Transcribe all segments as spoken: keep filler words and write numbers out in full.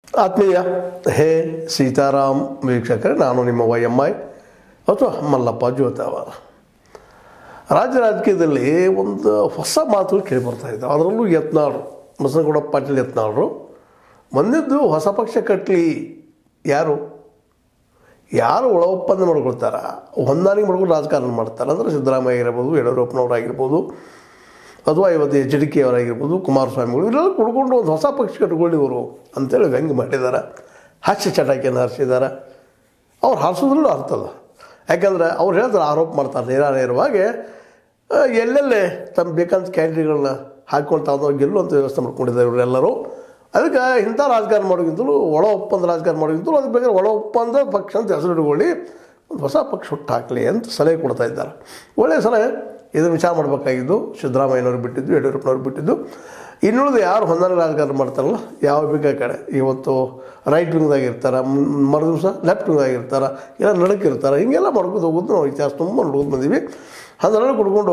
ಆತ್ಮೀಯ ಹೇ ಸೀತಾರಾಮ್ ವೀಕ್ಷಕರೇ, ನಾನು ನಿಮ್ಮ ವೈ ಎಮ್ ಐ ಅಥವಾ ಮಲ್ಲಪ್ಪ ಜ್ಯೋತಾವರ. ರಾಜ್ಯ ರಾಜಕೀಯದಲ್ಲಿ ಒಂದು ಹೊಸ ಮಾತುಗಳು ಕೇಳಿಬರ್ತಾ ಇದ್ದಾವೆ. ಅದರಲ್ಲೂ ಯತ್ನಾಳರು, ಬಸನಗೌಡ ಪಾಟೀಲ್ ಯತ್ನಾಳರು ಬಂದಿದ್ದು ಹೊಸ ಪಕ್ಷ ಕಟ್ಟಲಿ. ಯಾರು ಯಾರು ಒಳ ಒಪ್ಪಂದ ಮಾಡ್ಕೊಳ್ತಾರ, ಹೊಂದಾಣಿಕೆ ಮಾಡ್ಕೊಂಡು ರಾಜಕಾರಣ ಮಾಡ್ತಾರೆ ಅಂದರೆ ಸಿದ್ದರಾಮಯ್ಯ ಇರ್ಬೋದು, ಯಡಿಯೂರಪ್ಪನವರಾಗಿರ್ಬೋದು, ಅಥವಾ ಇವತ್ತು ಎಚ್ ಡಿ ಕೆ ಅವರಾಗಿರ್ಬೋದು, ಕುಮಾರಸ್ವಾಮಿಗಳು ಇವರೆಲ್ಲ ಕುಡ್ಕೊಂಡು ಒಂದು ಹೊಸ ಪಕ್ಷ ಕಟ್ಕೊಳ್ಳಿ ಇವರು ಅಂತೇಳಿ ವ್ಯಂಗ್ಯ ಮಾಡಿದ್ದಾರೆ. ಹಾಸ್ಯ ಚಟಾಕಿಯನ್ನು ಹಾರಿಸಿದ್ದಾರೆ. ಅವ್ರು ಹಾರಿಸೋದ್ರಲ್ಲೂ ಅರ್ಥ ಅಲ್ಲ. ಯಾಕಂದರೆ ಅವ್ರು ಹೇಳ್ತಾರೆ, ಆರೋಪ ಮಾಡ್ತಾರೆ ನೇರಾನೇರವಾಗಿ, ಎಲ್ಲೆಲ್ಲೇ ತಮ್ಮ ಬೇಕಂತ ಕ್ಯಾಂಡಿಡೇಟ್ಗಳನ್ನ ಹಾಕ್ಕೊಂಡು ತಾವು ಗೆಲ್ಲುವಂಥ ವ್ಯವಸ್ಥೆ ಮಾಡ್ಕೊಂಡಿದ್ದಾರೆ ಇವರೆಲ್ಲರೂ. ಅದಕ್ಕೆ ಇಂಥ ರಾಜಕಾರಣ ಮಾಡೋಕ್ಕಿಂತಲೂ ಒಳ ಒಪ್ಪಂದ ರಾಜಕಾರಣ ಮಾಡೋಕ್ಕಿಂತಲೂ ಅದಕ್ಕೆ ಬೇಕಾದ್ರೆ ಒಳ ಒಪ್ಪಂದ ಪಕ್ಷ ಅಂತ ಹೆಸರು ಇಟ್ಕೊಳ್ಳಿ, ಒಂದು ಹೊಸ ಪಕ್ಷ ಹುಟ್ಟು ಹಾಕಲಿ ಅಂತ ಸಲಹೆ ಕೊಡ್ತಾ ಇದ್ದಾರೆ. ಒಳ್ಳೆಯ ಸಲಹೆ. ಇದನ್ನು ವಿಚಾರ ಮಾಡಬೇಕಾಗಿದ್ದು ಸಿದ್ದರಾಮಯ್ಯನವ್ರು ಬಿಟ್ಟಿದ್ದು, ಯಡಿಯೂರಪ್ಪನವ್ರು ಬಿಟ್ಟಿದ್ದು. ಇನ್ನುಳಿದು ಯಾರು ಹೊಂದಾಣಿಕೆ ರಾಜಕಾರಣ ಮಾಡ್ತಾರಲ್ಲ, ಯಾವ ಬೇಕಾದ ಕಡೆ ಇವತ್ತು ರೈಟ್ ವಿಂಗ್ದಾಗ ಇರ್ತಾರೆ, ಮರು ದಿವಸ ಲೆಫ್ಟ್ ವಿಂಗ್ದಾಗ ಇರ್ತಾರೆ, ಇಲ್ಲ ನಡಕಿರ್ತಾರೆ, ಹೀಗೆಲ್ಲ ಮಾಡ್ಕೊಂಡು ಹೋಗೋದು ನಾವು ಇತಿಹಾಸ ತುಂಬ ನೋಡ್ಕೊಂಡು ಬಂದೀವಿ. ಅದನ್ನೆಲ್ಲ ಕುಡ್ಕೊಂಡು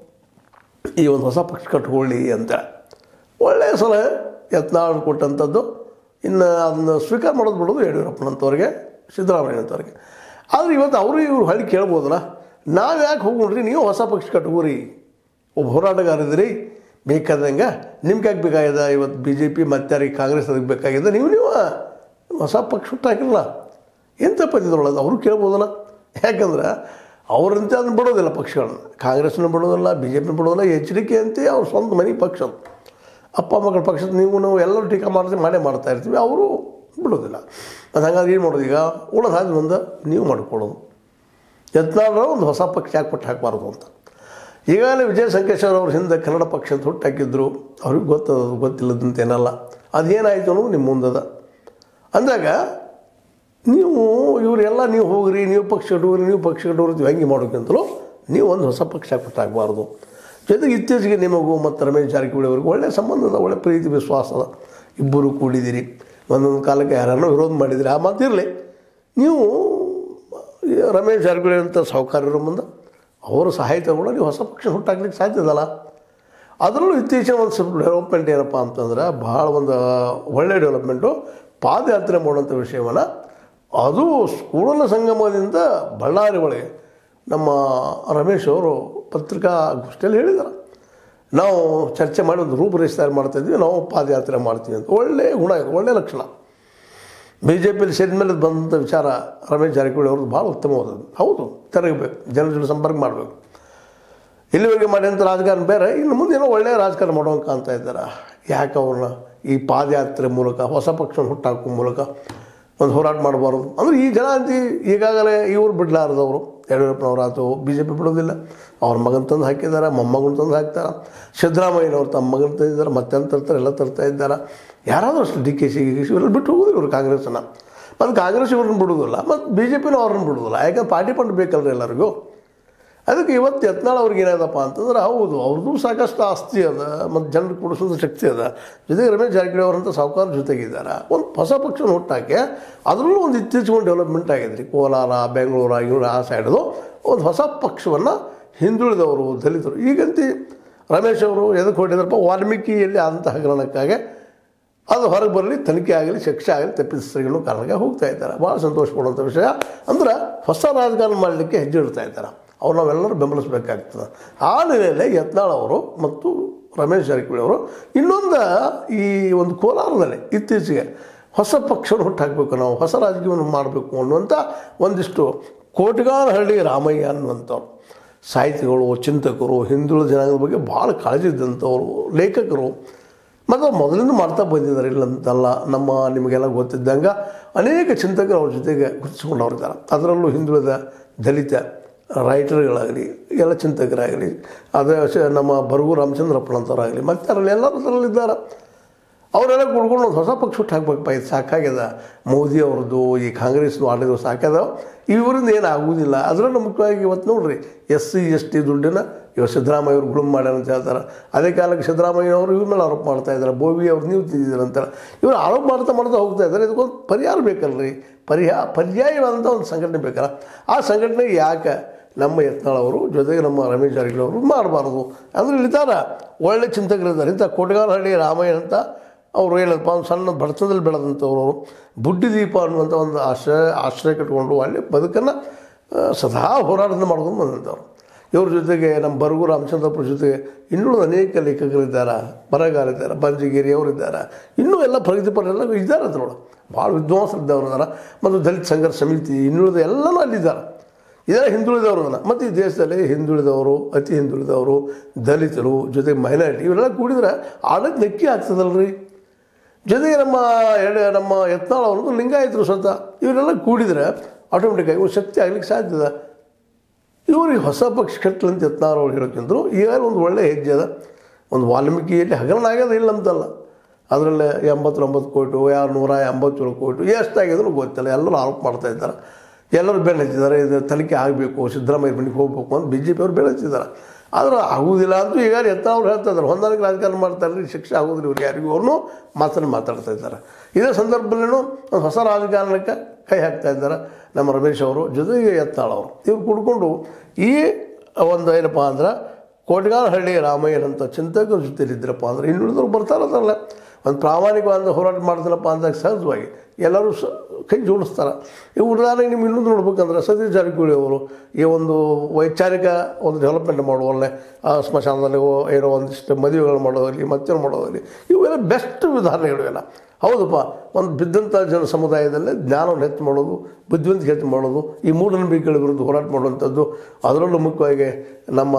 ಈ ಒಂದು ಹೊಸ ಪಕ್ಷ ಕಟ್ಕೊಳ್ಳಿ ಅಂತ ಒಳ್ಳೆಯ ಸಲಹೆ ಯತ್ನಾಳ್ ಕೊಟ್ಟಂಥದ್ದು. ಇನ್ನು ಅದನ್ನು ಸ್ವೀಕಾರ ಮಾಡೋದು ಬಿಡೋದು ಯಡಿಯೂರಪ್ಪನಂಥವ್ರಿಗೆ, ಸಿದ್ದರಾಮಯ್ಯನಂಥವ್ರಿಗೆ. ಆದರೆ ಇವತ್ತು ಅವರು ಇವರು ಹಳ್ಳಿ ಕೇಳ್ಬೋದಲ್ಲ, ನಾವು ಯಾಕೆ ಹೋಗೋಣ್ರಿ, ನೀವು ಹೊಸ ಪಕ್ಷ ಕಟ್ಕೋರಿ, ಒಬ್ಬ ಹೋರಾಟಗಾರಿದ್ರಿ ಬೇಕಾದಂಗೆ, ನಿಮ್ಗೆ ಯಾಕೆ ಬೇಕಾಗಿದೆ ಇವತ್ತು ಬಿ ಜೆ ಪಿ ಮತ್ತೆ ಕಾಂಗ್ರೆಸ್ ಅದಕ್ಕೆ ಬೇಕಾಗಿದೆ, ನೀವು ನೀವು ಹೊಸ ಪಕ್ಷ ಹುಟ್ಟು ಹಾಕಿರಲ್ಲ, ಏನು ತಪ್ಪಿದ್ರೊಳಗೆ ಅವರು ಕೇಳ್ಬೋದಲ್ಲ. ಯಾಕಂದ್ರೆ ಅವರಂತೆ ಅದನ್ನು ಬಿಡೋದಿಲ್ಲ ಪಕ್ಷಗಳನ್ನ, ಕಾಂಗ್ರೆಸ್ನ ಬಿಡೋದಿಲ್ಲ, ಬಿ ಜೆ ಪಿನ ಬಿಡೋದಿಲ್ಲ, ಎಚ್ ಡಿ ಕೆ ಅಂತೆ ಅವ್ರ ಸ್ವಂತ ಮನೆ ಪಕ್ಷ, ಅಪ್ಪ ಮಕ್ಕಳ ಪಕ್ಷದ ನೀವು ನಾವು ಎಲ್ಲರೂ ಟೀಕಾ ಮಾಡ್ತೀವಿ, ಮಾಡೇ ಮಾಡ್ತಾ ಇರ್ತೀವಿ, ಅವರು ಬಿಡೋದಿಲ್ಲ. ಅದು ಹಂಗಾದ್ರೆ ಏನು ಮಾಡೋದು, ಈಗ ಉಳಿದ ಹಾಗೆ ಒಂದು ನೀವು ಮಾಡ್ಕೊಳ್ಳೋದು. ಯತ್ನಾಳರು ಒಂದು ಹೊಸ ಪಕ್ಷ ಯಾಕೆ ಕೊಟ್ಟು ಹಾಕಬಾರ್ದು ಅಂತ. ಈಗಾಗಲೇ ವಿಜಯ ಸಂಕೇಶ್ವರ ಅವ್ರ ಹಿಂದೆ ಕನ್ನಡ ಪಕ್ಷ ಅಂತ ಹುಟ್ಟು ಹಾಕಿದ್ರು, ಅವ್ರಿಗೆ ಗೊತ್ತದ ಗೊತ್ತಿಲ್ಲದಂತೇನಲ್ಲ. ಅದೇನಾಯಿತು ಅನ್ನೋದು ನಿಮ್ಮ ಮುಂದದ. ಅಂದಾಗ ನೀವು ಇವರೆಲ್ಲ ನೀವು ಹೋಗ್ರಿ, ನೀವು ಪಕ್ಷ ಕಟ್ಟೋಗ್ರಿ, ನೀವು ಪಕ್ಷ ಕಟ್ಟೋಗ್ರಿ ಹೆಂಗೆ ಮಾಡೋಕ್ಕಿಂತಲೂ ನೀವು ಒಂದು ಹೊಸ ಪಕ್ಷ ಕೊಟ್ಟು ಹಾಕಬಾರ್ದು. ಜೊತೆಗೆ ಇತ್ತೀಚೆಗೆ ನಿಮಗೂ ಮತ್ತು ರಮೇಶ್ ಜಾರಕಿಹೊಳಿ ಅವ್ರಿಗೆ ಒಳ್ಳೆಯ ಸಂಬಂಧದ, ಒಳ್ಳೆಯ ಪ್ರೀತಿ ವಿಶ್ವಾಸದ, ಇಬ್ಬರು ಕೂಡಿದ್ದೀರಿ. ಒಂದೊಂದು ಕಾಲಕ್ಕೆ ಯಾರನ್ನೋ ವಿರೋಧ ಮಾಡಿದಿರಿ, ಆ ಮಾತಿರಲಿ. ನೀವು ರಮೇಶ್ ಜಾರಕಿಹೊಳಿ ಅಂತ ಸಾಹುಕಾರರ ಮುಂದೆ ಅವರ ಸಹಾಯ ತಗೊಂಡು ನೀವು ಹೊಸ ಪಕ್ಷ ಹುಟ್ಟಾಕ್ಲಿಕ್ಕೆ ಸಾಧ್ಯ ಇದಲ್ಲ. ಅದರಲ್ಲೂ ಇತ್ತೀಚಿನ ಒಂದು ಸ್ವಲ್ಪ ಡೆವಲಪ್ಮೆಂಟ್ ಏನಪ್ಪ ಅಂತಂದ್ರೆ, ಭಾಳ ಒಂದು ಒಳ್ಳೆಯ ಡೆವಲಪ್ಮೆಂಟು, ಪಾದಯಾತ್ರೆ ಮಾಡುವಂಥ ವಿಷಯವನ್ನು ಅದು ಕೂಡಲ ಸಂಗಮದಿಂದ ಬಳ್ಳಾರಿ ಒಳಗೆ ನಮ್ಮ ರಮೇಶ್ ಅವರು ಪತ್ರಿಕಾಗೋಷ್ಠಿಯಲ್ಲಿ ಹೇಳಿದ್ದಾರೆ, ನಾವು ಚರ್ಚೆ ಮಾಡಿ ಒಂದು ರೂಪರೇಷೆ ತಯಾರು ಮಾಡ್ತಾಯಿದ್ವಿ, ನಾವು ಪಾದಯಾತ್ರೆ ಮಾಡ್ತೀವಿ ಅಂತ. ಒಳ್ಳೆಯ ಗುಣ ಇದೆ, ಒಳ್ಳೆಯ ಲಕ್ಷಣ. ಬಿ ಜೆ ಪಿಯಲ್ಲಿ ಸೇರಿದ ಮೇಲೆ ಬಂದಂಥ ವಿಚಾರ ರಮೇಶ್ ಜಾರಕಿಹೊಳಿ ಅವ್ರದ್ದು ಭಾಳ ಉತ್ತಮವಾದದ್ದು. ಹೌದು, ತಿರುಗಬೇಕು, ಜನರ ಜೊತೆ ಸಂಪರ್ಕ ಮಾಡಬೇಕು. ಇಲ್ಲಿವರೆಗೆ ಮಾಡಿದಂಥ ರಾಜಕಾರಣ ಬೇರೆ, ಇನ್ನು ಮುಂದೆ ಏನೋ ಒಳ್ಳೆಯ ರಾಜಕಾರಣ ಮಾಡೋಂಗೆ ಕಾಣ್ತಾ ಇದ್ದಾರೆ. ಯಾಕೆ ಅವ್ರನ್ನ ಈ ಪಾದಯಾತ್ರೆ ಮೂಲಕ, ಹೊಸ ಪಕ್ಷವನ್ನು ಹುಟ್ಟಾಕೋ ಮೂಲಕ ಒಂದು ಹೋರಾಟ ಮಾಡಬಾರ್ದು ಅಂದರೆ, ಈ ಜನ ಅಂತಿ ಈಗಾಗಲೇ ಇವರು ಬಿಡಲಾರದವರು, ಯಡಿಯೂರಪ್ಪನವರಾತು ಬಿ ಜೆ ಪಿ ಬಿಡೋದಿಲ್ಲ, ಅವ್ರ ಮಗನ ತಂದು ಹಾಕಿದ್ದಾರೆ, ಮೊಮ್ಮಗನ ತಂದು ಹಾಕ್ತಾರೆ. ಸಿದ್ದರಾಮಯ್ಯನವ್ರು ತಮ್ಮ ಮಗನ ತಂದಿದ್ದಾರೆ, ಮತ್ತೆ ತರ್ತಾರೆ, ಎಲ್ಲ ತರ್ತಾ ಇದ್ದಾರೆ. ಯಾರಾದರೂ ಅಷ್ಟು ಡಿ ಕೆ ಸಿ ಗಿ ಸಿ ಇವರೆಲ್ಲ ಬಿಟ್ಟು ಹೋಗೋದಿಲ್ಲ ಇವರು ಕಾಂಗ್ರೆಸ್ಸನ್ನು. ಮತ್ತು ಕಾಂಗ್ರೆಸ್ ಇವ್ರನ್ನ ಬಿಡೋದಿಲ್ಲ, ಮತ್ತು ಬಿ ಜೆ ಪಿನೂ ಅವ್ರನ್ನ ಬಿಡೋದಿಲ್ಲ. ಯಾಕಂದ್ರೆ ಪಾರ್ಟಿ ಫಂಡ್ ಬೇಕಲ್ರಿ ಎಲ್ಲರಿಗೂ. ಅದಕ್ಕೆ ಇವತ್ತು ಯತ್ನಾಳ್ ಅವ್ರಿಗೆ ಏನಾದಪ್ಪ ಅಂತಂದ್ರೆ, ಹೌದು ಅವ್ರದ್ದು ಸಾಕಷ್ಟು ಆಸ್ತಿ ಅದ, ಮತ್ತು ಜನರಿಗೆ ಕೊಡಿಸೋದು ಶಕ್ತಿ ಅದ. ಜೊತೆಗೆ ರಮೇಶ್ ಜಾರಕಿಹೊಳಿ ಅವರಂಥ ಸಾಹುಕಾರ ಜೊತೆಗಿದ್ದಾರೆ. ಒಂದು ಹೊಸ ಪಕ್ಷವನ್ನು ಹುಟ್ಟಾಕಿ ಅದರಲ್ಲೂ ಒಂದು ಇತ್ತೀಚೆಗೆ ಡೆವಲಪ್ಮೆಂಟ್ ಆಗಿದೆ ರೀ. ಕೋಲಾರ, ಬೆಂಗಳೂರು, ಇವರು ಆ ಸೈಡದು ಒಂದು ಹೊಸ ಪಕ್ಷವನ್ನು ಹಿಂದುಳಿದವರು, ದಲಿತರು, ಈಗಂತ ರಮೇಶ್ ಅವರು ಎದಕ್ಕೆ ಹೊಟ್ಟಿದ್ರಪ್ಪ, ವಾಲ್ಮೀಕಿಯಲ್ಲಿ ಆದಂಥ ಹಗರಣಕ್ಕಾಗಿ ಅದು ಹೊರಗೆ ಬರಲಿ, ತನಿಖೆ ಆಗಲಿ, ಶಿಕ್ಷೆ ಆಗಲಿ, ತಪ್ಪಿತಸ್ಥರಿಗಳು ಕಾರಣಕ್ಕೆ ಹೋಗ್ತಾ ಇದ್ದಾರೆ. ಭಾಳ ಸಂತೋಷ ಪಡುವಂಥ ವಿಷಯ. ಅಂದ್ರೆ ಹೊಸ ರಾಜಕಾರಣ ಮಾಡಲಿಕ್ಕೆ ಹೆಜ್ಜೆ ಇಡ್ತಾ ಇದ್ದಾರೆ. ಅವ್ರು ನಾವೆಲ್ಲರೂ ಬೆಂಬಲಿಸಬೇಕಾಗ್ತದೆ. ಆ ನೆಲೆಯಲ್ಲಿ ಯತ್ನಾಳ್ ಅವರು ಮತ್ತು ರಮೇಶ್ ಜಾರಕಿಹೊಳಿ ಅವರು ಇನ್ನೊಂದು ಈ ಒಂದು ಕೋಲಾರದಲ್ಲಿ ಇತ್ತೀಚೆಗೆ ಹೊಸ ಪಕ್ಷವನ್ನು ಹುಟ್ಟು ಹಾಕಬೇಕು, ನಾವು ಹೊಸ ರಾಜಕೀಯವನ್ನು ಮಾಡಬೇಕು ಅನ್ನುವಂಥ ಒಂದಿಷ್ಟು ಕೋಟಗಾನಹಳ್ಳಿ ರಾಮಯ್ಯ ಅನ್ನುವಂಥವ್ರು ಸಾಹಿತಿಗಳು, ಚಿಂತಕರು, ಹಿಂದುಳಿದ ಜನಾಂಗದ ಬಗ್ಗೆ ಭಾಳ ಕಾಳಜಿ ಇದ್ದಂಥವ್ರು, ಲೇಖಕರು, ಮತ್ತು ಮೊದಲಿಂದ ಮಾಡ್ತಾ ಬಂದಿದ್ದಾರೆ. ಇಲ್ಲಂತಲ್ಲ, ನಮ್ಮ ನಿಮಗೆಲ್ಲ ಗೊತ್ತಿದ್ದಂಗೆ ಅನೇಕ ಚಿಂತಕರು ಅವ್ರ ಜೊತೆಗೆ ಗುರುತಿಸ್ಕೊಂಡವ್ರಿದ್ದಾರೆ. ಅದರಲ್ಲೂ ಹಿಂದುಳಿದ, ದಲಿತ ರೈಟರ್ಗಳಾಗಲಿ, ಎಲ್ಲ ಚಿಂತಕರಾಗಲಿ, ಅದೇ ನಮ್ಮ ಬರಗೂರು ರಾಮಚಂದ್ರಪ್ಪನಂಥವ್ರಾಗಲಿ, ಮತ್ತು ಅದರಲ್ಲಿ ಎಲ್ಲರೂ ಅದರಲ್ಲಿದ್ದಾರೆ. ಅವರೆಲ್ಲ ಕುಡ್ಕೊಂಡು ಒಂದು ಹೊಸ ಪಕ್ಷ ಹುಟ್ಟು ಹಾಕ್ಬೇಕಪ್ಪ, ಇದು ಸಾಕಾಗ್ಯದ, ಮೋದಿ ಅವ್ರದ್ದು ಈ ಕಾಂಗ್ರೆಸ್ದು ಆಡಳಿತ ಸಾಕ್ಯದ, ಇವರಿಂದ ಏನು ಆಗುವುದಿಲ್ಲ. ಅದರಲ್ಲೂ ಮುಖ್ಯವಾಗಿ ಇವತ್ತು ನೋಡ್ರಿ, ಎಸ್ ಸಿ ಎಸ್ ಟಿ ದುಡ್ಡಿನ ಇವತ್ತು ಸಿದ್ದರಾಮಯ್ಯ ಅವರು ಗುಳುಮ್ ಮಾಡ್ಯಾರ ಅಂತ ಹೇಳ್ತಾರೆ. ಅದೇ ಕಾಲಕ್ಕೆ ಸಿದ್ದರಾಮಯ್ಯ ಅವರು ಇವ್ರ ಮೇಲೆ ಆರೋಪ ಮಾಡ್ತಾ ಇದ್ದಾರೆ, ಬೋವಿ ಅವ್ರು ನೀವು ತಿಂದಿದ್ದೀರ ಅಂತಾರೆ. ಇವರು ಆರೋಪ ಮಾಡ್ತಾ ಮಾಡ್ತಾ ಹೋಗ್ತಾ ಇದ್ದಾರೆ. ಇದಕ್ಕೊಂದು ಪರಿಹಾರ ಬೇಕಲ್ರಿ, ಪರಿಹಾ ಪರ್ಯಾಯವಾದಂಥ ಒಂದು ಸಂಘಟನೆ ಬೇಕಲ್ಲ. ಆ ಸಂಘಟನೆಗೆ ಯಾಕೆ ನಮ್ಮ ಯತ್ನಾಳ್ ಅವರು ಜೊತೆಗೆ ನಮ್ಮ ರಮೇಶ್ ಜಾರಕಿಹೊಳಿ ಅವರು ಮಾಡಬಾರ್ದು ಅಂದರೆ, ಇಲ್ಲಿದ್ದಾರೆ ಒಳ್ಳೆ ಚಿಂತಕರಿದ್ದಾರೆ. ಇಂಥ ಕೋಟಗಾನಹಳ್ಳಿ ರಾಮಯ್ಯ ಅಂತ ಅವರು ಏನಪ್ಪ ಒಂದು ಸಣ್ಣ ಬಡತನದಲ್ಲಿ ಬೆಳೆದಂಥವ್ರು ಬುಡ್ಡಿ ದೀಪ ಅನ್ನುವಂಥ ಒಂದು ಆಶ್ರಯ ಆಶ್ರಯ ಕಟ್ಕೊಂಡು ಅಲ್ಲಿ ಬದುಕನ್ನು ಸದಾ ಹೋರಾಟದಿಂದ ಮಾಡ್ಕೊಂಡು ಬಂದಂಥವ್ರು. ಇವ್ರ ಜೊತೆಗೆ ನಮ್ಮ ಬರಗೂರು ರಾಮಚಂದ್ರಪುರ ಜೊತೆಗೆ ಇನ್ನೂ ಅನೇಕ ಲೇಖಕರಿದ್ದಾರೆ, ಬರಹಗಾರಿದ್ದಾರೆ, ಬಂಜಿಗೇರಿ ಅವರಿದ್ದಾರೆ, ಇನ್ನೂ ಎಲ್ಲ ಪ್ರಗತಿಪರರೆಲ್ಲ ಇದ್ದಾರೆ ಅದ್ರೊಳಗೆ. ಭಾಳ ವಿದ್ವಾಂಸರಿದ್ದವ್ರು ಇದ್ದಾರೆ. ಮತ್ತು ದಲಿತ ಸಂಘರ್ಷ ಸಮಿತಿ ಇನ್ನುಳಿದ ಎಲ್ಲನೂ ಅಲ್ಲಿದ್ದಾರೆ. ಇದೆಲ್ಲ ಹಿಂದುಳಿದವರು ಅದನ್ನು. ಮತ್ತು ಈ ದೇಶದಲ್ಲಿ ಹಿಂದುಳಿದವರು, ಅತಿ ಹಿಂದುಳಿದವರು, ದಲಿತರು, ಜೊತೆಗೆ ಮೈನಾರಿಟಿ ಇವರೆಲ್ಲ ಕೂಡಿದ್ರೆ ಆಡಳಿತ ನೆಕ್ಕಿ ಆಗ್ತದಲ್ರಿ. ಜೊತೆಗೆ ನಮ್ಮ ಎರಡು ನಮ್ಮ ಯತ್ನಾಳ್ ಅವ್ರದ್ದು ಲಿಂಗಾಯತರು ಸ್ವತಃ ಇವರೆಲ್ಲ ಕೂಡಿದರೆ ಆಟೋಮೆಟಿಕ್ಕಾಗಿ ಒಂದು ಶಕ್ತಿ ಆಗ್ಲಿಕ್ಕೆ ಸಾಧ್ಯದ. ಇವ್ರಿಗೆ ಹೊಸ ಪಕ್ಷ ಕಟ್ಟಲಂತ ಯತ್ನಾಳ್ ಅವ್ರು ಹೇಳೋಕ್ಕಿಂತರೂ ಈಗಾಗಲೇ ಒಂದು ಒಳ್ಳೆಯ ಹೆಜ್ಜೆ ಅದ. ಒಂದು ವಾಲ್ಮೀಕಿಯಲ್ಲಿ ಹಗರಣ ಆಗ್ಯದ ಇಲ್ಲ ಅಂತಲ್ಲ, ಅದರಲ್ಲೇ ಎಂಬತ್ತೊಂಬತ್ತು ಕೋಟಿ ಯಾರು ನೂರ ಎಂಬತ್ತೇಳು ಕೋಟಿ ಎಷ್ಟಾಗಿದ್ರು ಗೊತ್ತಿಲ್ಲ. ಎಲ್ಲರೂ ಆರೋಪ ಮಾಡ್ತಾಯಿದ್ದಾರೆ, ಎಲ್ಲರೂ ಬೆಲೆ ಹಚ್ಚಿದ್ದಾರೆ. ಇದು ತನಿಖೆ ಆಗಬೇಕು, ಸಿದ್ದರಾಮಯ್ಯ ಮನೆಗೆ ಹೋಗ್ಬೇಕು ಅಂತ ಬಿ ಜೆ ಪಿ ಅವ್ರು ಬೆಲೆ ಹಚ್ಚಿದ್ದಾರೆ. ಆದ್ರೆ ಆಗುವುದಿಲ್ಲ ಅಂತೂ ಈಗ ಯತ್ನಾಳ್ ಅವ್ರು ಹೇಳ್ತಾ ಇದ್ದಾರೆ. ಹೊಂದಾಣಿಕೆ ರಾಜಕಾರಣ ಮಾಡ್ತಾರೆ ರೀ, ಶಿಕ್ಷೆ ಆಗೋದಿಲ್ಲ ಇವ್ರಿಗೆ ಯಾರಿಗೂ ಅವ್ರನ್ನೂ ಮಾತನ್ನು ಮಾತಾಡ್ತಾ ಇದ್ದಾರೆ. ಇದೇ ಸಂದರ್ಭದಲ್ಲೂ ಒಂದು ಹೊಸ ರಾಜಕಾರಣಕ್ಕೆ ಕೈ ಹಾಕ್ತಾ ಇದ್ದಾರೆ ನಮ್ಮ ರಮೇಶ್ ಅವರು, ಜೊತೆಗೆ ಯತ್ನಾಳ್ ಅವರು. ಇವ್ರು ಕುಡ್ಕೊಂಡು ಈ ಒಂದು ಏನಪ್ಪ ಅಂದ್ರೆ ಕೋಟಗಾನಹಳ್ಳಿ ರಾಮಯ್ಯನಂತ ಚಿಂತಕರ ಜೊತೆಲಿದ್ದರಪ್ಪ ಅಂದ್ರೆ ಇನ್ನುಳಿದವ್ರು ಬರ್ತಾರಲ್ಲ. ಒಂದು ಪ್ರಾಮಾಣಿಕವಾದ ಹೋರಾಟ ಮಾಡ್ತಾರಪ್ಪ ಅಂದಾಗ ಸಹಜವಾಗಿ ಎಲ್ಲರೂ ಸ ಕೈ ಜೋಡಿಸ್ತಾರೆ. ಈ ಉದಾಹರಣೆಗೆ ನಿಮ್ಗೆ ಇನ್ನೊಂದು ನೋಡ್ಬೇಕಂದ್ರೆ ಸತೀಶ್ ಜಾರಕಿಹೊಳಿ ಅವರು ಈ ಒಂದು ವೈಚಾರಿಕ ಒಂದು ಡೆವಲಪ್ಮೆಂಟ್ ಮಾಡುವಲ್ಲೇ ಸ್ಮಶಾನದಲ್ಲಿ ಏನೋ ಒಂದಿಷ್ಟು ಮದುವೆಗಳು ಮಾಡೋದಾಗಲಿ, ಮತ್ತೇನು ಮಾಡೋದಾಗಲಿ, ಇವೆಲ್ಲ ಬೆಸ್ಟ್ ಉದಾಹರಣೆಗಳು ಎಲ್ಲ. ಹೌದಪ್ಪ, ಒಂದು ಬಿದ್ದಂಥ ಜನ ಸಮುದಾಯದಲ್ಲೇ ಜ್ಞಾನವನ್ನು ಹೆಚ್ಚು ಮಾಡೋದು, ಬುದ್ಧಿವಂತಿಕೆ ಹೆಚ್ಚು ಮಾಡೋದು, ಈ ಮೂಢನಂಬಿಕೆಗಳ ವಿರುದ್ಧ ಹೋರಾಟ ಮಾಡುವಂಥದ್ದು. ಅದರಲ್ಲೂ ಮುಖ್ಯವಾಗಿ ನಮ್ಮ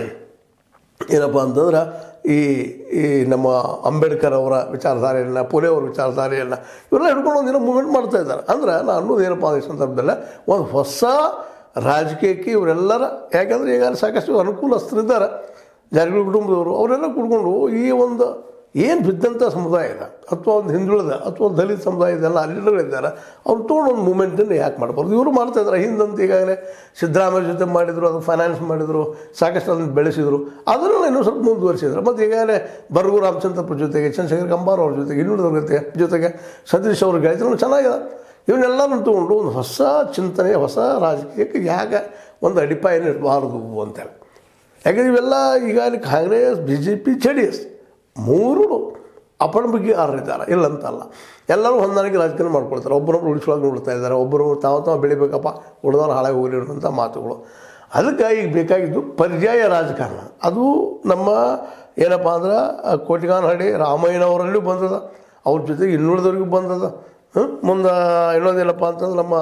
ಏನಪ್ಪ ಅಂತಂದ್ರೆ ಈ ಈ ನಮ್ಮ ಅಂಬೇಡ್ಕರ್ ಅವರ ವಿಚಾರಧಾರೆಯನ್ನು, ಪುಲೆ ಅವರ ವಿಚಾರಧಾರೆಯನ್ನು ಇವರೆಲ್ಲ ಹಿಡ್ಕೊಂಡು ಒಂದಿನ ಮೂವ್ಮೆಂಟ್ ಮಾಡ್ತಾ ಇದ್ದಾರೆ. ಅಂದ್ರೆ ನಾನು ಅನ್ನೋದು ಏನಪ್ಪ ಈ ಸಂದರ್ಭದಲ್ಲೇ ಒಂದು ಹೊಸ ರಾಜಕೀಯಕ್ಕೆ ಇವರೆಲ್ಲರ, ಯಾಕಂದರೆ ಈಗ ಸಾಕಷ್ಟು ಅನುಕೂಲಸ್ಥರಿದ್ದಾರೆ ಜಾರಕಿಹೊಳಿ ಕುಟುಂಬದವರು, ಅವರೆಲ್ಲ ಕುಡ್ಕೊಂಡು ಈ ಒಂದು ಏನು ಬಿದ್ದಂಥ ಸಮುದಾಯ ಇದೆ ಅಥವಾ ಒಂದು ಹಿಂದುಳಿದ ಅಥವಾ ಒಂದು ದಲಿತ ಸಮುದಾಯದೆಲ್ಲ ಅಲ್ಲಿಗಳಿದ್ದಾರೆ, ಅವ್ರು ತೊಗೊಂಡು ಒಂದು ಮೂಮೆಂಟನ್ನು ಯಾಕೆ ಮಾಡಬಾರ್ದು? ಇವರು ಮಾಡ್ತಾಯಿದ್ದಾರೆ. ಹಿಂದಂತ ಈಗಾಗಲೇ ಸಿದ್ದರಾಮಯ್ಯ ಜೊತೆ ಮಾಡಿದರು, ಅದು ಫೈನಾನ್ಸ್ ಮಾಡಿದರು, ಸಾಕಷ್ಟು ಅದನ್ನು ಬೆಳೆಸಿದರು, ಅದನ್ನು ಇನ್ನೂ ಸ್ವಲ್ಪ ಮುಂದುವರಿಸಿದ್ರು. ಮತ್ತು ಈಗಾಗಲೇ ಬರಗೂರು ರಾಮಚಂದ್ರಪುರ ಜೊತೆಗೆ ಚಂದ್ರಶೇಖರ್ ಕಂಬಾರ್ ಅವ್ರ ಜೊತೆಗೆ ಇನ್ನುಳಿದವ್ರ ಜೊತೆ ಜೊತೆಗೆ ಸತೀಶ್ ಅವ್ರ ಗೆಳತಿಗಳು ಚೆನ್ನಾಗಿದೆ. ಇವನ್ನೆಲ್ಲರೂ ತೊಗೊಂಡು ಒಂದು ಹೊಸ ಚಿಂತನೆ, ಹೊಸ ರಾಜಕೀಯಕ್ಕೆ ಯಾಕೆ ಒಂದು ಅಡಿಪಾಯನ ಇರಬಾರ್ದು ಅಂತೇಳಿ. ಯಾಕಂದರೆ ಇವೆಲ್ಲ ಈಗಾಗಲೇ Congress, B J P, J D S ಮೂರು ಅಪನಂಬಿಕೆಗಾರರಿದ್ದಾರೆ, ಇಲ್ಲಂತಲ್ಲ. ಎಲ್ಲರೂ ಹೊಂದಾಣಿಕೆ ರಾಜಕಾರಣ ಮಾಡ್ಕೊಳ್ತಾರೆ, ಒಬ್ಬರೊಬ್ಬರು ಉಳಿಸ್ಕೊಳ್ಳೋಕೆ ನೋಡ್ತಾ ಇದ್ದಾರೆ, ಒಬ್ಬರು ತಾವು ತಾವು ಬೆಳಿಬೇಕಪ್ಪ, ಉಳಿದವ್ರು ಹಾಳಾಗಿ ಹೋಗಲಿ ಅನ್ನೋಂಥ ಮಾತುಗಳು. ಅದಕ್ಕೆ ಈಗ ಬೇಕಾಗಿದ್ದು ಪರ್ಯಾಯ ರಾಜಕಾರಣ. ಅದು ನಮ್ಮ ಏನಪ್ಪ ಅಂದ್ರೆ ಕೋಟಗಾನಹಳ್ಳಿ ರಾಮಯ್ಯನವರಲ್ಲೂ ಬಂದದ, ಅವ್ರ ಜೊತೆಗೆ ಇನ್ನುಳಿದವ್ರಿಗೂ ಬಂದದ. ಮುಂದೆ ಇನ್ನೊಂದೇನಪ್ಪ ಅಂತಂದ್ರೆ ನಮ್ಮ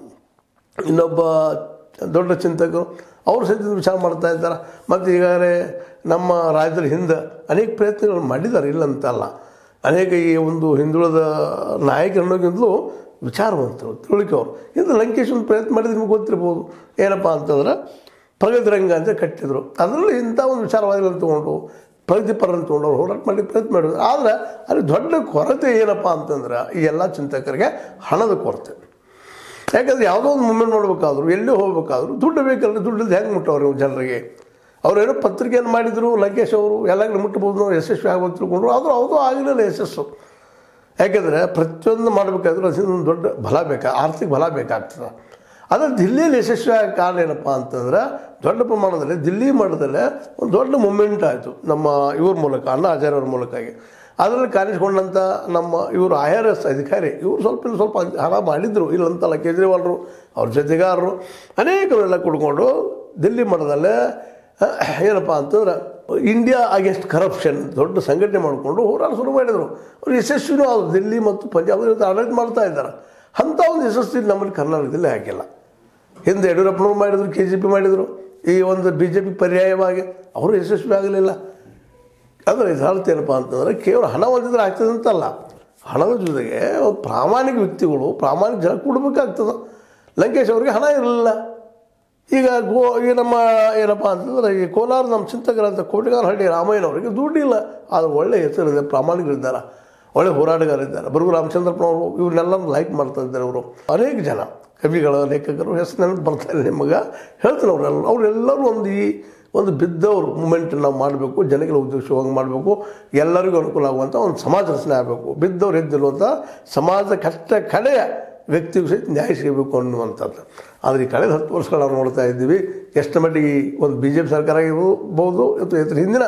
ಇನ್ನೊಬ್ಬ ದೊಡ್ಡ ಚಿಂತಕರು ಅವರು ಸಹಿತ ವಿಚಾರ ಮಾಡ್ತಾ ಇದ್ದಾರೆ. ಮತ್ತು ಈಗಾಗಲೇ ನಮ್ಮ ರಾಜ್ಯದಲ್ಲಿ ಹಿಂದೆ ಅನೇಕ ಪ್ರಯತ್ನಗಳು ಮಾಡಿದ್ದಾರೆ, ಇಲ್ಲಂತಲ್ಲ. ಅನೇಕ ಈ ಒಂದು ಹಿಂದುಳಿದ ನಾಯಕರನ್ನೋಕ್ಕಿಂತಲೂ ವಿಚಾರವಂತರು, ತಿಳುವಳಿಕೆ ಅವರು. ಇದು ಲಂಕೇಶ್ ಒಂದು ಪ್ರಯತ್ನ ಮಾಡಿದ್ರೆ ನಿಮ್ಗೆ ಗೊತ್ತಿರ್ಬೋದು. ಏನಪ್ಪ ಅಂತಂದ್ರೆ ಪ್ರಗತಿ ರಂಗ ಅಂತ ಕಟ್ಟಿದರು. ಅದರಲ್ಲಿ ಇಂಥ ಒಂದು ವಿಚಾರವಾದಿಗಳನ್ನು ತೊಗೊಂಡು ಪ್ರಗತಿಪರನ್ನು ತೊಗೊಂಡು ಅವ್ರು ಹೋರಾಟ ಮಾಡಲಿಕ್ಕೆ ಪ್ರಯತ್ನ ಮಾಡಿದ್ರು. ಆದರೆ ಅಲ್ಲಿ ದೊಡ್ಡ ಕೊರತೆ ಏನಪ್ಪ ಅಂತಂದ್ರೆ ಈ ಎಲ್ಲ ಚಿಂತಕರಿಗೆ ಹಣದ ಕೊರತೆ. ಯಾಕಂದರೆ ಯಾವುದೋ ಒಂದು ಮೂಮೆಂಟ್ ಮಾಡಬೇಕಾದ್ರು, ಎಲ್ಲೇ ಹೋಗ್ಬೇಕಾದ್ರು ದುಡ್ಡು ಬೇಕಲ್ಲ. ದುಡ್ಡದ್ದು ಹೆಂಗೆ ಮುಟ್ಟವ್ರು ಜನರಿಗೆ? ಅವರೇನೋ ಪತ್ರಿಕೆಯನ್ನು ಮಾಡಿದರು ಲಂಕೇಶ್ ಅವರು, ಎಲ್ಲರೂ ಮುಟ್ಟಬೋದು, ನಾವು ಯಶಸ್ವಿ ಆಗ್ಬೋದು ತಿಳ್ಕೊಂಡ್ರು. ಆದರೂ ಯಾವುದೂ ಆಗಲಿಲ್ಲ ಯಶಸ್ಸು. ಯಾಕೆಂದರೆ ಪ್ರತಿಯೊಂದು ಮಾಡಬೇಕಾದ್ರೂ ಅದೊಂದು ದೊಡ್ಡ ಬಲ ಬೇಕಾ, ಆರ್ಥಿಕ ಬಲ ಬೇಕಾಗ್ತದೆ. ಆದರೆ ದಿಲ್ಲಿಯಲ್ಲಿ ಯಶಸ್ವಿ ಆಗ ಕಾರಣ ಏನಪ್ಪ ಅಂತಂದ್ರೆ ದೊಡ್ಡ ಪ್ರಮಾಣದಲ್ಲಿ ದಿಲ್ಲಿ ಮಟ್ಟದಲ್ಲೇ ಒಂದು ದೊಡ್ಡ ಮೂಮೆಂಟ್ ಆಯಿತು ನಮ್ಮ ಇವ್ರ ಮೂಲಕ, ಅಣ್ಣಾ ಹಜಾರೆ ಅವ್ರ ಮೂಲಕವಾಗಿ. ಅದರಲ್ಲಿ ಕಾಣಿಸ್ಕೊಂಡಂಥ ನಮ್ಮ ಇವರು ಐ ಆರ್ ಎಸ್ ಅಧಿಕಾರಿ ಇವರು ಸ್ವಲ್ಪ ಸ್ವಲ್ಪ ಹಣ ಮಾಡಿದರು, ಇಲ್ಲಂತಲ್ಲ. ಕೇಜ್ರಿವಾಲ್ರು, ಅವ್ರ ಜೊತೆಗಾರರು ಅನೇಕರೆಲ್ಲ ಕುಡ್ಕೊಂಡು ದಿಲ್ಲಿ ಮಟ್ಟದಲ್ಲೇ ಏನಪ್ಪ ಅಂತಂದ್ರೆ ಇಂಡಿಯಾ ಅಗೇನ್ಸ್ಟ್ ಕರಪ್ಷನ್ ದೊಡ್ಡ ಸಂಘಟನೆ ಮಾಡಿಕೊಂಡು ಹೋರಾಟ ಶುರು ಮಾಡಿದರು. ಅವರು ಯಶಸ್ವಿನೂ ಅವರು ದಿಲ್ಲಿ ಮತ್ತು ಪಂಜಾಬ್ ಆಡಳಿತ ಮಾಡ್ತಾ ಇದ್ದಾರೆ. ಅಂಥ ಒಂದು ಯಶಸ್ವಿ ನಮ್ಮಲ್ಲಿ ಕರ್ನಾಟಕದಲ್ಲಿ ಹಾಕಿಲ್ಲ. ಹಿಂದೆ ಯಡಿಯೂರಪ್ಪನವ್ರು ಮಾಡಿದರು, ಕೆ ಜೆ ಪಿ ಮಾಡಿದರು, ಈ ಒಂದು ಬಿ ಜೆ ಪಿ ಪರ್ಯಾಯವಾಗಿ ಅವರು ಯಶಸ್ವಿ ಆಗಲಿಲ್ಲ. ಅಂದರೆ ಇದರ್ಥ ಏನಪ್ಪ ಅಂತಂದರೆ ಕೇವಲ ಹಣ ಹೊಂದಿದ್ರೆ ಆಗ್ತದೆ ಅಂತಲ್ಲ, ಹಣದ ಜೊತೆಗೆ ಪ್ರಾಮಾಣಿಕ ವ್ಯಕ್ತಿಗಳು, ಪ್ರಾಮಾಣಿಕ ಜನ ಕೊಡಬೇಕಾಗ್ತದೆ. ಲಂಕೇಶ್ ಅವರಿಗೆ ಹಣ ಇರಲಿಲ್ಲ. ಈಗ ಗೋ ಈ ನಮ್ಮ ಏನಪ್ಪ ಅಂತಂದ್ರೆ ಈ ಕೋಲಾರ ನಮ್ಮ ಚಿಂತಕರಂಥ ಕೋಟಗಾನಹಳ್ಳಿ ರಾಮಯ್ಯನವರಿಗೆ ದುಡ್ಡಿಲ್ಲ, ಅದು ಒಳ್ಳೆಯ ಹೆಸರಿದೆ, ಪ್ರಾಮಾಣಿಕರಿದ್ದಾರೆ, ಒಳ್ಳೆ ಹೋರಾಟಗಾರಿದ್ದಾರೆ. ಬರಗೂರು ರಾಮಚಂದ್ರಪ್ಪನವರು ಇವ್ರನ್ನೆಲ್ಲ ಲೈಕ್ ಮಾಡ್ತಾ ಇದ್ದಾರೆ. ಅವರು ಅನೇಕ ಜನ ಕವಿಗಳು, ಲೇಖಕರು ಹೆಸರು ನೆನಪು ಬರ್ತಾರೆ ನಿಮಗೆ ಹೇಳ್ತಾರೆ. ಅವರೆಲ್ಲ ಅವರೆಲ್ಲರೂ ಒಂದು ಈ ಒಂದು ಬಿದ್ದವರು ಮೂಮೆಂಟ್ ನಾವು ಮಾಡಬೇಕು, ಜನಗಳ ಉದ್ದೇಶವಾಗಿ ಮಾಡಬೇಕು, ಎಲ್ಲರಿಗೂ ಅನುಕೂಲ ಆಗುವಂಥ ಒಂದು ಸಮಾಜ ರಚನೆ ಆಗಬೇಕು. ಬಿದ್ದವ್ರು ಎದ್ದಿರುವಂಥ ಸಮಾಜದ ಕಷ್ಟ ಕಡೆಯ ವ್ಯಕ್ತಿಗೂ ಸಹಿತ ನ್ಯಾಯ ಸಿಗಬೇಕು ಅನ್ನುವಂಥದ್ದು. ಆದರೆ ಈ ಕಳೆದ ಹತ್ತು ವರ್ಷಗಳು ನಾವು ನೋಡ್ತಾ ಇದ್ದೀವಿ ಎಷ್ಟು ಮಟ್ಟಿಗೆ ಒಂದು ಬಿ ಜೆ ಪಿ ಸರ್ಕಾರ ಆಗಿರ್ಬೋದು ಅಥವಾ ಇದ್ರ ಹಿಂದಿನ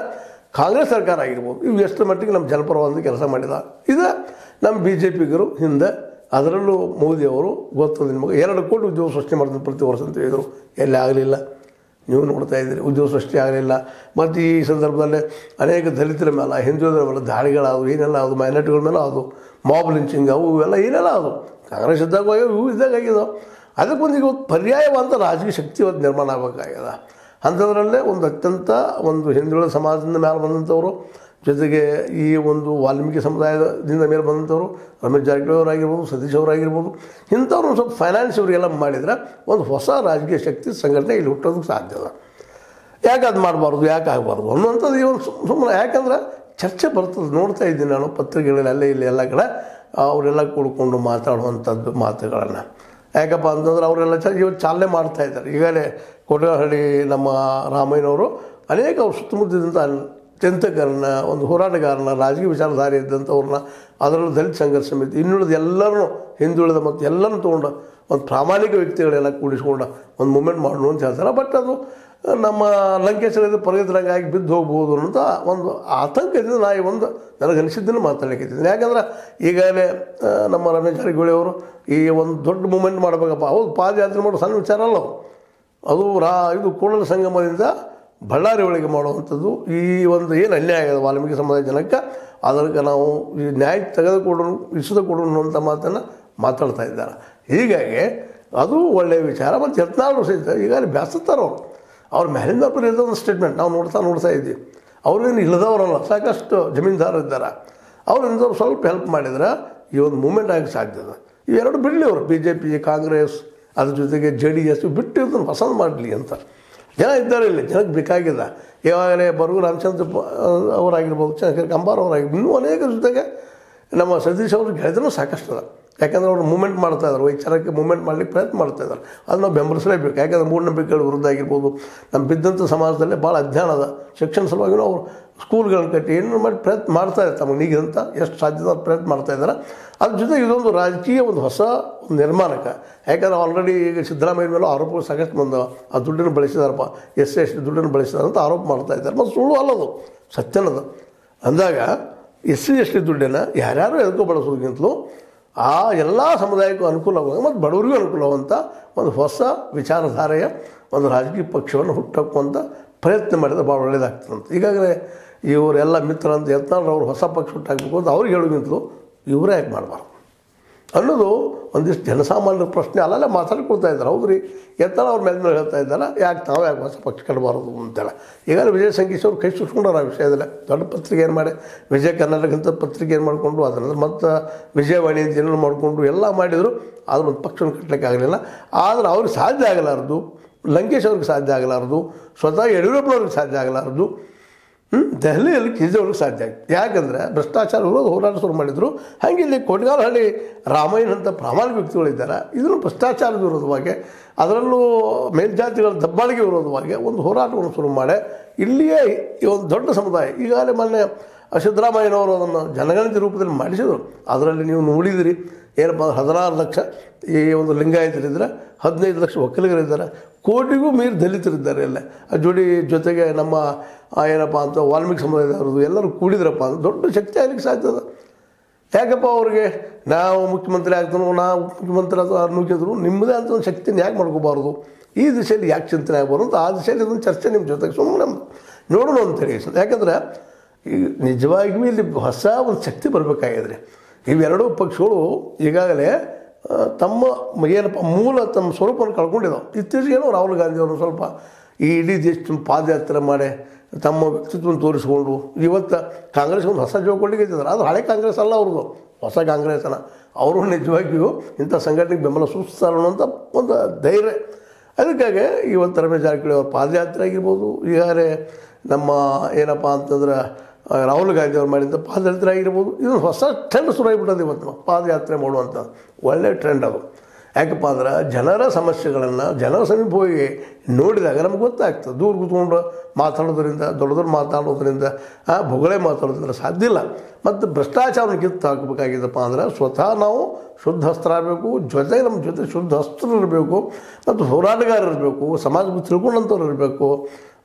ಕಾಂಗ್ರೆಸ್ ಸರ್ಕಾರ ಆಗಿರ್ಬೋದು, ಇವು ಎಷ್ಟು ಮಟ್ಟಿಗೆ ನಮ್ಮ ಜನಪರವಾದ ಕೆಲಸ ಮಾಡಿದ. ಇದು ನಮ್ಮ ಬಿ ಜೆ ಪಿಗರು ಹಿಂದೆ, ಅದರಲ್ಲೂ ಮೋದಿಯವರು ಗೊತ್ತು ನಿಮಗೆ ಎರಡು ಕೋಟಿ ಉದ್ಯೋಗ ಸೃಷ್ಟಿ ಮಾಡ್ತಾರೆ ಪ್ರತಿ ವರ್ಷ ಅಂತ ಹೇಳಿದರು. ಎಲ್ಲಿ ಆಗಲಿಲ್ಲ, ನೀವು ನೋಡ್ತಾ ಇದ್ದೀರಿ, ಉದ್ಯೋಗ ಸೃಷ್ಟಿ ಆಗಲಿಲ್ಲ. ಮತ್ತು ಈ ಸಂದರ್ಭದಲ್ಲಿ ಅನೇಕ ದಲಿತರ ಮೇಲೆ, ಹಿಂದುಳಿದರ ಮೇಲೆ ದಾಳಿಗಳಾದವು, ಏನೆಲ್ಲ ಅದು ಮೈನಾರಿಟಿಗಳ ಮೇಲೆ ಅದು ಮಾಬ್ ಲಿಂಚಿಂಗ್ ಅವು ಇವೆಲ್ಲ ಏನೆಲ್ಲ ಅದು ಕಾಂಗ್ರೆಸ್ ಇದ್ದಾಗ ಆಗ್ಯಾವ, ಇವು ಇದ್ದಾಗ ಆಗಿದಾವೆ. ಅದಕ್ಕೊಂದು ಈಗ ಪರ್ಯಾಯವಾದ ರಾಜಕೀಯ ಶಕ್ತಿ ಇವತ್ತು ನಿರ್ಮಾಣ ಆಗಬೇಕಾಗ್ಯದ. ಅಂಥದ್ರಲ್ಲೇ ಒಂದು ಅತ್ಯಂತ ಒಂದು ಹಿಂದುಳಿದ ಸಮಾಜದಿಂದ ಮೇಲೆ ಬಂದಂಥವರು, ಜೊತೆಗೆ ಈ ಒಂದು ವಾಲ್ಮೀಕಿ ಸಮುದಾಯದಿಂದ ಮೇಲೆ ಬಂದಂಥವ್ರು, ರಮೇಶ್ ಜಾರಕಿಹೊಳಿ ಅವರಾಗಿರ್ಬೋದು, ಸತೀಶ್ ಅವರಾಗಿರ್ಬೋದು, ಇಂಥವ್ರು ಒಂದು ಸ್ವಲ್ಪ ಫೈನಾನ್ಸ್ ಇವರಿಗೆಲ್ಲ ಮಾಡಿದರೆ ಒಂದು ಹೊಸ ರಾಜಕೀಯ ಶಕ್ತಿ ಸಂಘಟನೆ ಇಲ್ಲಿ ಹುಟ್ಟೋದಕ್ಕೆ ಸಾಧ್ಯ ಅದ. ಯಾಕೆ ಅದು ಮಾಡಬಾರ್ದು, ಯಾಕೆ ಆಗಬಾರ್ದು ಅನ್ನುವಂಥದ್ದು ಈ ಒಂದು ಸುಮ್ಮನೆ. ಯಾಕಂದ್ರೆ ಚರ್ಚೆ ಬರ್ತದೆ, ನೋಡ್ತಾ ಇದ್ದೀನಿ ನಾನು ಪತ್ರಿಕೆಗಳಲ್ಲಿ ಅಲ್ಲೇ ಇಲ್ಲಿ ಎಲ್ಲ ಕಡೆ ಅವರೆಲ್ಲ ಕೂಡ್ಕೊಂಡು ಮಾತಾಡುವಂಥದ್ದು ಮಾತುಗಳನ್ನು. ಯಾಕಪ್ಪ ಅಂತಂದ್ರೆ ಅವರೆಲ್ಲ ಚ ಇವತ್ತು ಚಾಲನೆ ಮಾಡ್ತಾಯಿದ್ದಾರೆ. ಈಗಲೇ ಕೊಡಗಹಳ್ಳಿ ನಮ್ಮ ರಾಮಯ್ಯನವರು ಅನೇಕ ಅವ್ರು ಸುತ್ತಮುತ್ತಲಿದ್ದಂಥ ಚಿಂತಕರನ್ನ, ಒಂದು ಹೋರಾಟಗಾರನ, ರಾಜಕೀಯ ವಿಚಾರಧಾರೆ ಇದ್ದಂಥವ್ರನ್ನ, ಅದರಲ್ಲೂ ದಲಿತ ಸಂಘರ್ಷ ಸಮಿತಿ, ಇನ್ನುಳಿದ ಎಲ್ಲರನ್ನೂ ಹಿಂದುಳಿದ ಮತ್ತು ಎಲ್ಲರನ್ನೂ ತೊಗೊಂಡು ಒಂದು ಪ್ರಾಮಾಣಿಕ ವ್ಯಕ್ತಿಗಳೆಲ್ಲ ಕೂಡಿಸ್ಕೊಂಡು ಒಂದು ಮೂಮೆಂಟ್ ಮಾಡೋಣ ಅಂತ ಹೇಳ್ತಾರೆ. ಬಟ್ ಅದು ನಮ್ಮ ಲಂಕೇಶ್ವರದ ಪರಗತರಂಗಾಗಿ ಬಿದ್ದು ಹೋಗ್ಬೋದು ಅನ್ನೋಂಥ ಒಂದು ಆತಂಕದಿಂದ ನಾ ಈ ಒಂದು ನನಗೆ ಅನಿಸಿದ್ದನ್ನು ಮಾತಾಡಲಿಕ್ಕಿದ್ದೀನಿ. ಯಾಕಂದ್ರೆ ಈಗಾಗಲೇ ನಮ್ಮ ರಮೇಶ್ ಜಾರಕಿಹೊಳಿ ಅವರು ಈ ಒಂದು ದೊಡ್ಡ ಮೂಮೆಂಟ್ ಮಾಡಬೇಕಪ್ಪ, ಹೌದು ಪಾದಯಾತ್ರೆ ಮಾಡೋ ಸಣ್ಣ ವಿಚಾರ ಅಲ್ಲ ಅದು. ಅದು ರಾ ಇದು ಕೂಡಲ ಸಂಗಮದಿಂದ ಬಳ್ಳಾರಿ ಒಳಗೆ ಮಾಡುವಂಥದ್ದು. ಈ ಒಂದು ಏನು ಅನ್ಯಾಯ ಆಗಿದೆ ವಾಲ್ಮೀಕಿ ಸಮುದಾಯ ಜನಕ್ಕೆ, ಅದಕ್ಕೆ ನಾವು ಈ ನ್ಯಾಯ ತೆಗೆದುಕೊಡೋಣ, ಇಸದ ಕೊಡೋಣ ಅಂತ ಮಾತನ್ನು ಮಾತಾಡ್ತಾ ಇದ್ದಾರೆ. ಹೀಗಾಗಿ ಅದು ಒಳ್ಳೆಯ ವಿಚಾರ. ಮತ್ತು ಯತ್ನಾಳ್ ಸಹಿತ ಈಗಾಗಲೇ ಬ್ಯಾಸತ್ತಾರ ಅವರು, ಅವ್ರ ಮೇಲಿಂದ ಇರೋದು ಒಂದು ಸ್ಟೇಟ್ಮೆಂಟ್ ನಾವು ನೋಡ್ತಾ ನೋಡ್ತಾ ಇದ್ದೀವಿ. ಅವ್ರೇನು ಇಲ್ಲದವರಲ್ಲ, ಸಾಕಷ್ಟು ಜಮೀನ್ದಾರರು ಇದ್ದಾರೆ. ಅವರಿಂದ ಸ್ವಲ್ಪ ಹೆಲ್ಪ್ ಮಾಡಿದ್ರೆ ಈ ಒಂದು ಮೂಮೆಂಟ್ ಆಗಕ್ಕೆ ಸಾಧ್ಯದ. ಇವೆರಡು ಬಿಡಲಿ ಅವರು, ಬಿ ಜೆ ಪಿ, ಕಾಂಗ್ರೆಸ್, ಅದ್ರ ಜೊತೆಗೆ ಜೆ ಡಿ ಎಸ್ ಬಿಟ್ಟು ಇದನ್ನು ಪಸಂದ್ ಮಾಡಲಿ ಅಂತ ಜನ ಇದ್ದಾರೆ. ಇಲ್ಲಿ ಜನಕ್ಕೆ ಬೇಕಾಗಿದೆ. ಈವಾಗಲೇ ಬರಗು ರಾಮಚಂದ್ರ ಅವರಾಗಿರ್ಬೋದು, ಚಂದ್ರಶೇಖರ್ ಕಂಬಾರ್ ಅವರಾಗಿರ್ಬೋದು, ಇನ್ನೂ ಅನೇಕ ಜೊತೆಗೆ ನಮ್ಮ ಸತೀಶ್ ಅವರು ಗೆಳೆದರೂ ಸಾಕಷ್ಟು ಅದ. ಯಾಕಂದ್ರೆ ಅವರು ಮೂಮೆಂಟ್ ಮಾಡ್ತಾಯಿದ್ದಾರೆ, ವೈಚಾರಕ್ಕೆ ಮೂಮೆಂಟ್ ಮಾಡಲಿಕ್ಕೆ ಪ್ರಯತ್ನ ಮಾಡ್ತಾಯಿದ್ದಾರೆ. ಅದು ನಾವು ಬೆಂಬಲಿಸಲೇಬೇಕು. ಯಾಕಂದರೆ ಮೂಢನಂಬಿಕೆಗಳ ವಿರುದ್ಧ ಆಗಿರ್ಬೋದು, ನಮ್ಮ ಬಿದ್ದಂಥ ಸಮಾಜದಲ್ಲಿ ಭಾಳ ಅಧ್ಯಯನ ಅದ. ಶಿಕ್ಷಣ ಸಲುವಾಗಿ ಅವರು ಸ್ಕೂಲ್ಗಳನ್ನ ಕಟ್ಟಿ ಏನು ಮಾಡಿ ಪ್ರಯತ್ನ ಮಾಡ್ತಾಯಿದ್ದಾರೆ, ತಮಗೆ ನೀಗಿದಂಥ ಎಷ್ಟು ಸಾಧ್ಯದ ಪ್ರಯತ್ನ ಮಾಡ್ತಾಯಿದ್ದಾರೆ. ಅದ್ರ ಜೊತೆಗೆ ಇದೊಂದು ರಾಜಕೀಯ ಒಂದು ಹೊಸ ನಿರ್ಮಾಣಕ್ಕೆ. ಯಾಕಂದರೆ ಆಲ್ರೆಡಿ ಈಗ ಸಿದ್ದರಾಮಯ್ಯ ಮೇಲೆ ಆರೋಪಗಳು ಸಾಕಷ್ಟು ಬಂದವ, ಆ ದುಡ್ಡನ್ನು ಬಳಸಿದಾರಪ್ಪ, ಎಸ್ ಸಿ ಎಸ್ ಟಿ ದುಡ್ಡನ್ನು ಬಳಸಿದಾರೆ ಅಂತ ಆರೋಪ ಮಾಡ್ತಾಯಿದ್ದಾರೆ. ಮತ್ತು ಸುಳ್ಳು ಅಲ್ಲದು, ಸತ್ಯನದು. ಅಂದಾಗ ಎಸ್ ಸಿ ಎಸ್ ಟಿ ದುಡ್ಡನ್ನು ಯಾರ್ಯಾರು ಎದ್ಕೊ ಬಳಸೋದಕ್ಕಿಂತಲೂ ಆ ಎಲ್ಲ ಸಮುದಾಯಕ್ಕೂ ಅನುಕೂಲವಾಗ ಮತ್ತು ಬಡವರಿಗೂ ಅನುಕೂಲವಂತ ಒಂದು ಹೊಸ ವಿಚಾರಧಾರೆಯ ಒಂದು ರಾಜಕೀಯ ಪಕ್ಷವನ್ನು ಹುಟ್ಟುಹಾಕುವಂಥ ಪ್ರಯತ್ನ ಮಾಡಿದ್ರೆ ಭಾಳ ಒಳ್ಳೆಯದಾಗ್ತದಂತ. ಈಗಾಗಲೇ ಇವರೆಲ್ಲ ಮಿತ್ರ ಅಂತ ಯತ್ನಾಳ್ ಅವರು ಹೊಸ ಪಕ್ಷ ಹುಟ್ಟಾಕಬೇಕು ಅಂತ ಅವ್ರಿಗೆ ಹೇಳೋದಿಂತಲೂ ಇವರೇ ಯಾಕೆ ಮಾಡಬಾರ್ದು ಅನ್ನೋದು ಒಂದಿಷ್ಟು ಜನಸಾಮಾನ್ಯರ ಪ್ರಶ್ನೆ ಅಲ್ಲಲ್ಲೇ ಮಾತಾಡ್ಕೊಳ್ತಾ ಇದ್ದಾರೆ. ಹೌದು ರೀ, ಯತ್ನಾಳ್ ಅವ್ರ ಮೇಲೆ ಹೇಳ್ತಾ ಇದ್ದಾರೆ, ಯಾಕೆ ನಾವು ಯಾಕೆ ಹೊಸ ಪಕ್ಷ ಕಟ್ಟಬಾರದು ಅಂತೇಳಿ. ಈಗಾಗಲೇ ವಿಜಯ ಸಂಗೀಶ್ ಅವರು ಕೈ ಸುಟ್ಕೊಂಡವ್ರು ಆ ವಿಷಯದಲ್ಲಿ. ದೊಡ್ಡ ಪತ್ರಿಕೆ ಏನು ಮಾಡಿ, ವಿಜಯ ಕರ್ನಾಟಕ ಅಂತ ಪತ್ರಿಕೆ ಏನು ಮಾಡಿಕೊಂಡು, ಅದನ್ನು ಮತ್ತು ವಿಜಯವಾಣಿ ಅಂತ ಏನೇನು ಮಾಡಿಕೊಂಡು ಎಲ್ಲ ಮಾಡಿದರು. ಆದ್ರೆ ಒಂದು ಪಕ್ಷವನ್ನು ಕಟ್ಟಲಿಕ್ಕೆ ಆಗಲಿಲ್ಲ. ಆದರೆ ಅವ್ರಿಗೆ ಸಾಧ್ಯ ಆಗಲಾರದು, ಲಂಕೇಶ್ ಅವ್ರಿಗೆ ಸಾಧ್ಯ ಆಗಲಾರದು, ಸ್ವತಃ ಯಡಿಯೂರಪ್ಪನವ್ರಿಗೆ ಸಾಧ್ಯ ಆಗಲಾರದು, ಹ್ಞೂ ದೆಹಲಿಯಲ್ಲಿ ಕೇಜ್ರಿವಾಲ್ಗೆ ಸಾಧ್ಯ ಆಗಿದೆ. ಯಾಕಂದರೆ ಭ್ರಷ್ಟಾಚಾರ ವಿರೋಧ ಹೋರಾಟ ಶುರು ಮಾಡಿದರು. ಹಾಗೆ ಇಲ್ಲಿ ಕೊಟ್ಗಾರಹಳ್ಳಿ ರಾಮಯ್ಯನ ಅಂತ ಪ್ರಾಮಾಣಿಕ ವ್ಯಕ್ತಿಗಳಿದ್ದಾರೆ. ಇದನ್ನು ಭ್ರಷ್ಟಾಚಾರದ ವಿರೋಧವಾಗಿ, ಅದರಲ್ಲೂ ಮೇಲ್ಜಾತಿಗಳ ದಬ್ಬಾಳಿಗೆ ವಿರೋಧವಾಗಿ ಒಂದು ಹೋರಾಟವನ್ನು ಶುರು ಮಾಡಿ ಇಲ್ಲಿಯೇ ಈ ಒಂದು ದೊಡ್ಡ ಸಮುದಾಯ ಈಗಾಗಲೇ ಮೊನ್ನೆ ಸಿದ್ದರಾಮಯ್ಯನವರು ಅದನ್ನು ಜನಗಣತಿ ರೂಪದಲ್ಲಿ ಮಾಡಿಸಿದರು. ಅದರಲ್ಲಿ ನೀವು ನೋಡಿದಿರಿ ಏನಪ್ಪ ಅಂದ್ರೆ ಹದಿನಾರು ಲಕ್ಷ ಈ ಒಂದು ಲಿಂಗಾಯತರಿದ್ದರೆ, ಹದಿನೈದು ಲಕ್ಷ ಒಕ್ಕಲಿಗರಿದ್ದಾರೆ, ಕೋಟಿಗೂ ಮೀರಿ ದಲಿತರಿದ್ದಾರೆ. ಎಲ್ಲ ಜೋಡಿ ಜೊತೆಗೆ ನಮ್ಮ ಏನಪ್ಪ ಅಂತ ವಾಲ್ಮೀಕಿ ಸಮುದಾಯದವ್ರದ್ದು ಎಲ್ಲರೂ ಕೂಡಿದ್ರಪ್ಪ ಅಂದ್ರೆ ದೊಡ್ಡ ಶಕ್ತಿ ಆಗಲಿಕ್ಕೆ ಸಾಧ್ಯದ. ಯಾಕಪ್ಪ ಅವ್ರಿಗೆ ನಾವು ಮುಖ್ಯಮಂತ್ರಿ ಆಗ್ತಾನೋ, ನಾವು ಮುಖ್ಯಮಂತ್ರಿ ಅದು ಅನ್ನೋಕ್ಕಿದ್ರು ನಿಮ್ಮದೇ ಅಂತ ಒಂದು ಶಕ್ತಿನ ಯಾಕೆ ಮಾಡ್ಕೋಬಾರ್ದು, ಈ ದಿಶೆಯಲ್ಲಿ ಯಾಕೆ ಚಿಂತನೆ ಆಗ್ಬಾರ್ದು ಅಂತ ಆ ದಿಶೆಯಲ್ಲಿ ಅದೊಂದು ಚರ್ಚೆ ನಿಮ್ಮ ಜೊತೆಗೆ ಸುಮ್ಮನೆ ನೋಡೋಣ ಅಂತೇಳಿ. ಯಾಕಂದರೆ ಈಗ ನಿಜವಾಗಿಯೂ ಇಲ್ಲಿ ಹೊಸ ಒಂದು ಶಕ್ತಿ ಬರಬೇಕಾಗಿದ್ರೆ ಇವೆರಡೂ ಪಕ್ಷಗಳು ಈಗಾಗಲೇ ತಮ್ಮ ಏನಪ್ಪ ಮೂಲ ತಮ್ಮ ಸ್ವರೂಪವನ್ನು ಕಳ್ಕೊಂಡಿದ್ದಾವೆ. ಇತ್ತೀಚೆಗೇನೋ ರಾಹುಲ್ ಗಾಂಧಿ ಅವರು ಸ್ವಲ್ಪ ಈ ಇಡೀ ದೇಶ ಪಾದಯಾತ್ರೆ ಮಾಡಿ ತಮ್ಮ ವ್ಯಕ್ತಿತ್ವವನ್ನು ತೋರಿಸ್ಕೊಂಡು ಇವತ್ತು ಕಾಂಗ್ರೆಸ್ ಒಂದು ಹೊಸ ಜೋಕೊಳ್ಳಿಗೆ ಇದ್ದಾರೆ. ಅದು ಹಳೆ ಕಾಂಗ್ರೆಸ್ ಅಲ್ಲ ಅವ್ರದ್ದು, ಹೊಸ ಕಾಂಗ್ರೆಸ್ನ ಅವರು ನಿಜವಾಗಿಯೂ ಇಂಥ ಸಂಘಟನೆಗೆ ಬೆಂಬಲ ಸೂಚಿಸ್ತಾರೆ ಅನ್ನೋಂಥ ಒಂದು ಧೈರ್ಯ. ಅದಕ್ಕಾಗಿ ಇವತ್ತು ರಮೇಶ್ ಜಾರಕಿಹೊಳಿ ಅವ್ರ ಪಾದಯಾತ್ರೆ ಆಗಿರ್ಬೋದು, ಈಗಾಗಲೇ ನಮ್ಮ ಏನಪ್ಪ ಅಂತಂದ್ರೆ ರಾಹುಲ್ ಗಾಂಧಿ ಅವ್ರು ಮಾಡಿದಂಥ ಪಾದಯಾತ್ರೆ ಆಗಿರ್ಬೋದು, ಇದೊಂದು ಹೊಸ ಟ್ರೆಂಡ್ ಶುರುವಾಗಿಬಿಟ್ಟದೆ ಇವತ್ತು ಪಾದಯಾತ್ರೆ ಮಾಡುವಂಥ ಒಳ್ಳೆಯ ಟ್ರೆಂಡ್ ಅದು. ಯಾಕಪ್ಪ ಅಂದ್ರೆ ಜನರ ಸಮಸ್ಯೆಗಳನ್ನು ಜನರ ಸಮೀಪ ಹೋಗಿ ನೋಡಿದಾಗ ನಮ್ಗೆ ಗೊತ್ತಾಗ್ತದೆ. ದೂರ ಕೂತ್ಕೊಂಡು ಮಾತಾಡೋದ್ರಿಂದ, ದೊಡ್ಡ ದೊಡ್ಡ ಮಾತಾಡೋದ್ರಿಂದ, ಭೂಗಳೇ ಮಾತಾಡೋದ್ರಿಂದ ಸಾಧ್ಯ ಇಲ್ಲ. ಮತ್ತು ಭ್ರಷ್ಟಾಚಾರವನ್ನು ಕಿತ್ತು ಹಾಕಬೇಕಾಗಿದ್ದಪ್ಪ ಅಂದ್ರೆ ಸ್ವತಃ ನಾವು ಶುದ್ಧ ಹಸ್ತರಾಗಬೇಕು, ಜೊತೆಗೆ ನಮ್ಮ ಜೊತೆ ಶುದ್ಧ ಹಸ್ತರು ಇರಬೇಕು, ಮತ್ತು ಹೋರಾಟಗಾರರು ಇರಬೇಕು, ಸಮಾಜ ತಿಳ್ಕೊಂಡಂಥವ್ರು ಇರಬೇಕು,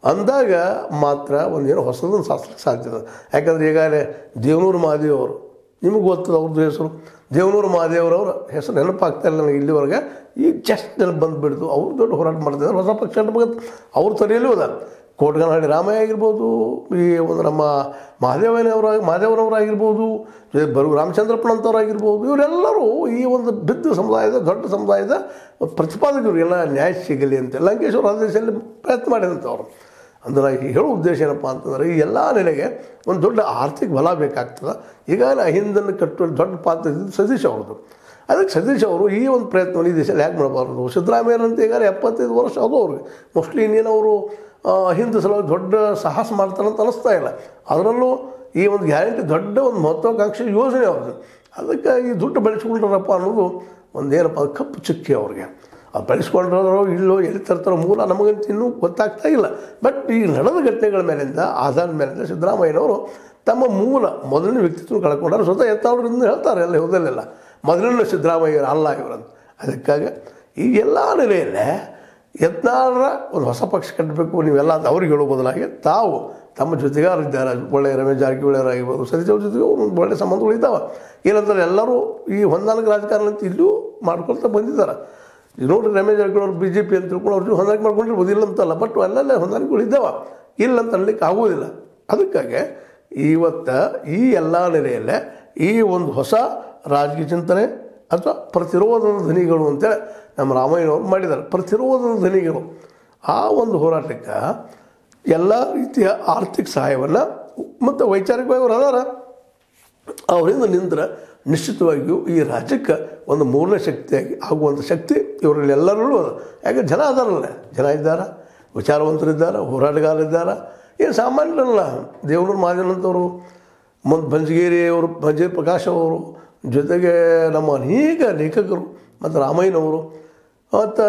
ಅಂದಾಗ ಮಾತ್ರ ಒಂದೇನೋ ಹೊಸದನ್ನು ಸಾಧಿಸಲಿಕ್ಕೆ ಸಾಧ್ಯದ. ಯಾಕಂದರೆ ಈಗಾಗಲೇ ದೇವನೂರು ಮಹಾದೇವರು ನಿಮಗೆ ಗೊತ್ತದ ಅವ್ರದ್ದು ಹೆಸರು. ದೇವನೂರು ಮಹಾದೇವರವ್ರ ಹೆಸರು ನೆನಪಾಗ್ತಾ ಇಲ್ಲ ನನಗೆ ಇಲ್ಲಿವರೆಗೆ. ಈಗ ಜಸ್ಟ್ ನೆನಪು ಬಂದುಬಿಡ್ತು. ಅವ್ರು ದೊಡ್ಡ ಹೋರಾಟ ಮಾಡ್ತಿದ್ದಾರೆ, ಹೊಸ ಪಕ್ಷ ಬಗ್ಗೆ ಅವ್ರ ತಲೆಯಲ್ಲೂ ಅದ. ಕೋಟಗನಹಳ್ಳಿ ರಾಮಯ್ಯ ಆಗಿರ್ಬೋದು, ಈ ಒಂದು ನಮ್ಮ ಮಹಾದೇವನವರ ಮಹಾದೇವರವರಾಗಿರ್ಬೋದು, ಬರು ರಾಮಚಂದ್ರಪ್ಪನಂಥವ್ರಾಗಿರ್ಬೋದು, ಇವರೆಲ್ಲರೂ ಈ ಒಂದು ಬಿದ್ದ ಸಮುದಾಯದ ದೊಡ್ಡ ಸಮುದಾಯದ ಪ್ರತಿಪಾದಕರು. ಎಲ್ಲ ನ್ಯಾಯ ಸಿಗಲಿ ಅಂತ ಲಂಕೇಶ್ವರ ಆದೇಶದಲ್ಲಿ ಪ್ರಯತ್ನ ಮಾಡಿದಂಥವ್ರು. ಅಂದ್ರೆ ಹೇಳೋ ಉದ್ದೇಶ ಏನಪ್ಪ ಅಂತಂದರೆ ಈ ಎಲ್ಲ ನೆಲೆಗೆ ಒಂದು ದೊಡ್ಡ ಆರ್ಥಿಕ ಬಲ ಬೇಕಾಗ್ತದೆ. ಈಗಾಗಲೇ ಹಿಂದನ್ನು ಕಟ್ಟುವಲ್ಲಿ ದೊಡ್ಡ ಪಾತ್ರ ಇದ್ದಿದ್ದು ಸತೀಶ್ ಅವ್ರದ್ದು. ಅದಕ್ಕೆ ಸತೀಶ್ ಅವರು ಈ ಒಂದು ಪ್ರಯತ್ನವನ್ನು ಈ ದೇಶದಲ್ಲಿ ಯಾಕೆ ಮಾಡಬಾರ್ದು? ಸಿದ್ದರಾಮಯ್ಯನಂತ ಈಗಾಗಲೇ ಎಪ್ಪತ್ತೈದು ವರ್ಷ ಅದು ಅವ್ರಿಗೆ ಮೋಸ್ಟ್ಲಿ ಇನ್ನೇನು ಅವರು ಹಿಂದೆ ಸಲುವಾಗಿ ದೊಡ್ಡ ಸಾಹಸ ಮಾಡ್ತಾರಂತ ಅನ್ನಿಸ್ತಾ ಇಲ್ಲ. ಅದರಲ್ಲೂ ಈ ಒಂದು ಗ್ಯಾರಂಟಿ ದೊಡ್ಡ ಒಂದು ಮಹತ್ವಾಕಾಂಕ್ಷೆ ಯೋಜನೆ ಅವ್ರದ್ದು. ಅದಕ್ಕೆ ಈ ದುಡ್ಡು ಬೆಳೆಸ್ಕೊಂಡ್ರಪ್ಪ ಅನ್ನೋದು ಒಂದೇನಪ್ಪ ಅದು ಕಪ್ಪು ಚುಕ್ಕಿ ಅವ್ರಿಗೆ. ಅದು ಬೆಳೆಸ್ಕೊಂಡ್ರೋ ಇಲ್ಲೋ ಎಲ್ಲಿ ತರ್ತಾರೋ ಮೂಲ ನಮಗಂತ ಇನ್ನೂ ಗೊತ್ತಾಗ್ತಾ ಇಲ್ಲ. ಬಟ್ ಈ ನಡೆದ ಘಟನೆಗಳ ಮೇಲಿಂದ ಆಧಾರದ ಮೇಲಿಂದ ಸಿದ್ದರಾಮಯ್ಯನವರು ತಮ್ಮ ಮೂಲ ಮೊದಲನೇ ವ್ಯಕ್ತಿತ್ವ ಕಳ್ಕೊಂಡಾರೆ. ಸ್ವತಃ ಎತ್ತವ್ರಿಂದ ಹೇಳ್ತಾರೆ ಎಲ್ಲ ಹೋದಲ್ಲೆಲ್ಲ ಮೊದಲನೇ ಸಿದ್ದರಾಮಯ್ಯರು ಅಲ್ಲ ಇವರಂತ. ಅದಕ್ಕಾಗಿ ಈ ಎಲ್ಲ ನೆಲೆಯಲ್ಲೇ ಯತ್ನಾಳರ ಒಂದು ಹೊಸ ಪಕ್ಷ ಕಟ್ಟಬೇಕು ನೀವೆಲ್ಲ ಅಂತ ಅವ್ರಿಗೆ ಹೇಳೋ ಬದಲಾಗಿ ತಾವು ತಮ್ಮ ಜೊತೆಗಾರಿದ್ದಾರೆ. ಒಳ್ಳೆಯ ರಮೇಶ್ ಜಾರಕಿಹೊಳಿಯವರಾಗಿರ್ಬೋದು, ಸತೀಶ್ ಅವ್ರ ಜೊತೆಗೆ ಒಂದು ಒಳ್ಳೆಯ ಸಂಬಂಧಗಳು ಇದ್ದಾವೆ. ಏನಂತಾರೆ ಎಲ್ಲರೂ ಈ ಹೊಂದಾಣಿಕೆ ರಾಜಕಾರಣ ಅಂತ ಇಲ್ಲೂ ಮಾಡ್ಕೊಳ್ತಾ ಬಂದಿದ್ದಾರೆ. ನೋಡ್ರಿ Ramesh Jarkiholi B J P ಅಂತ ತಿಳ್ಕೊಂಡು ಅವ್ರಿಗೆ ಹೊಂದಾಣಿಕೆ ಮಾಡ್ಕೊಂಡಿರ್ಬೋದು, ಇಲ್ಲ ಅಂತಲ್ಲ. ಬಟ್ ಅಲ್ಲೆಲ್ಲ ಹೊಂದಾಣಿಕೆಗಳು ಇದ್ದಾವೆ, ಇಲ್ಲ ಅಂತ ಅನ್ಲಿಕ್ಕೆ ಆಗೋದಿಲ್ಲ. ಅದಕ್ಕಾಗಿ ಇವತ್ತು ಈ ಎಲ್ಲ ನೆಲೆಯಲ್ಲೇ ಈ ಒಂದು ಹೊಸ ರಾಜಕೀಯ ಚಿಂತನೆ ಅಥವಾ ಪ್ರತಿರೋಧದ ಧ್ವನಿಗಳು ಅಂತೇಳಿ ನಮ್ಮ ರಾಮಯ್ಯನವರು ಮಾಡಿದ್ದಾರೆ. ಪ್ರತಿರೋಧದ ಧ್ವನಿಗಳು ಆ ಒಂದು ಹೋರಾಟಕ್ಕೆ ಎಲ್ಲ ರೀತಿಯ ಆರ್ಥಿಕ ಸಹಾಯವನ್ನು ಮತ್ತು ವೈಚಾರಿಕವಾಗಿ ಅವರು ಅದಾರ ಅವರಿಂದ ನಿಂತರೆ ನಿಶ್ಚಿತವಾಗಿಯೂ ಈ ರಾಜ್ಯಕ್ಕೆ ಒಂದು ಮೂರನೇ ಶಕ್ತಿಯಾಗಿ ಆಗುವಂಥ ಶಕ್ತಿ ಇವರಲ್ಲಿ ಎಲ್ಲರಲ್ಲೂ ಅದ. ಯಾಕೆ ಜನ ಅದಾರಲ್ಲ, ಜನ ಇದ್ದಾರೆ, ವಿಚಾರವಂತರಿದ್ದಾರೆ, ಹೋರಾಟಗಾರರಿದ್ದಾರೆ. ಏನು ಸಾಮಾನ್ಯರಲ್ಲ. ದೇವನೂರು ಮಹಾದೇವನಂತವರು, ಮತ್ತು ಬಂಜಗೇರಿ ಅವರು, ಬಂಜಗೇರಿ ಪ್ರಕಾಶ್ ಅವರು, ಜೊತೆಗೆ ನಮ್ಮ ಅನೇಕ ಲೇಖಕರು ಮತ್ತು ರಾಮಯ್ಯನವರು ಮತ್ತು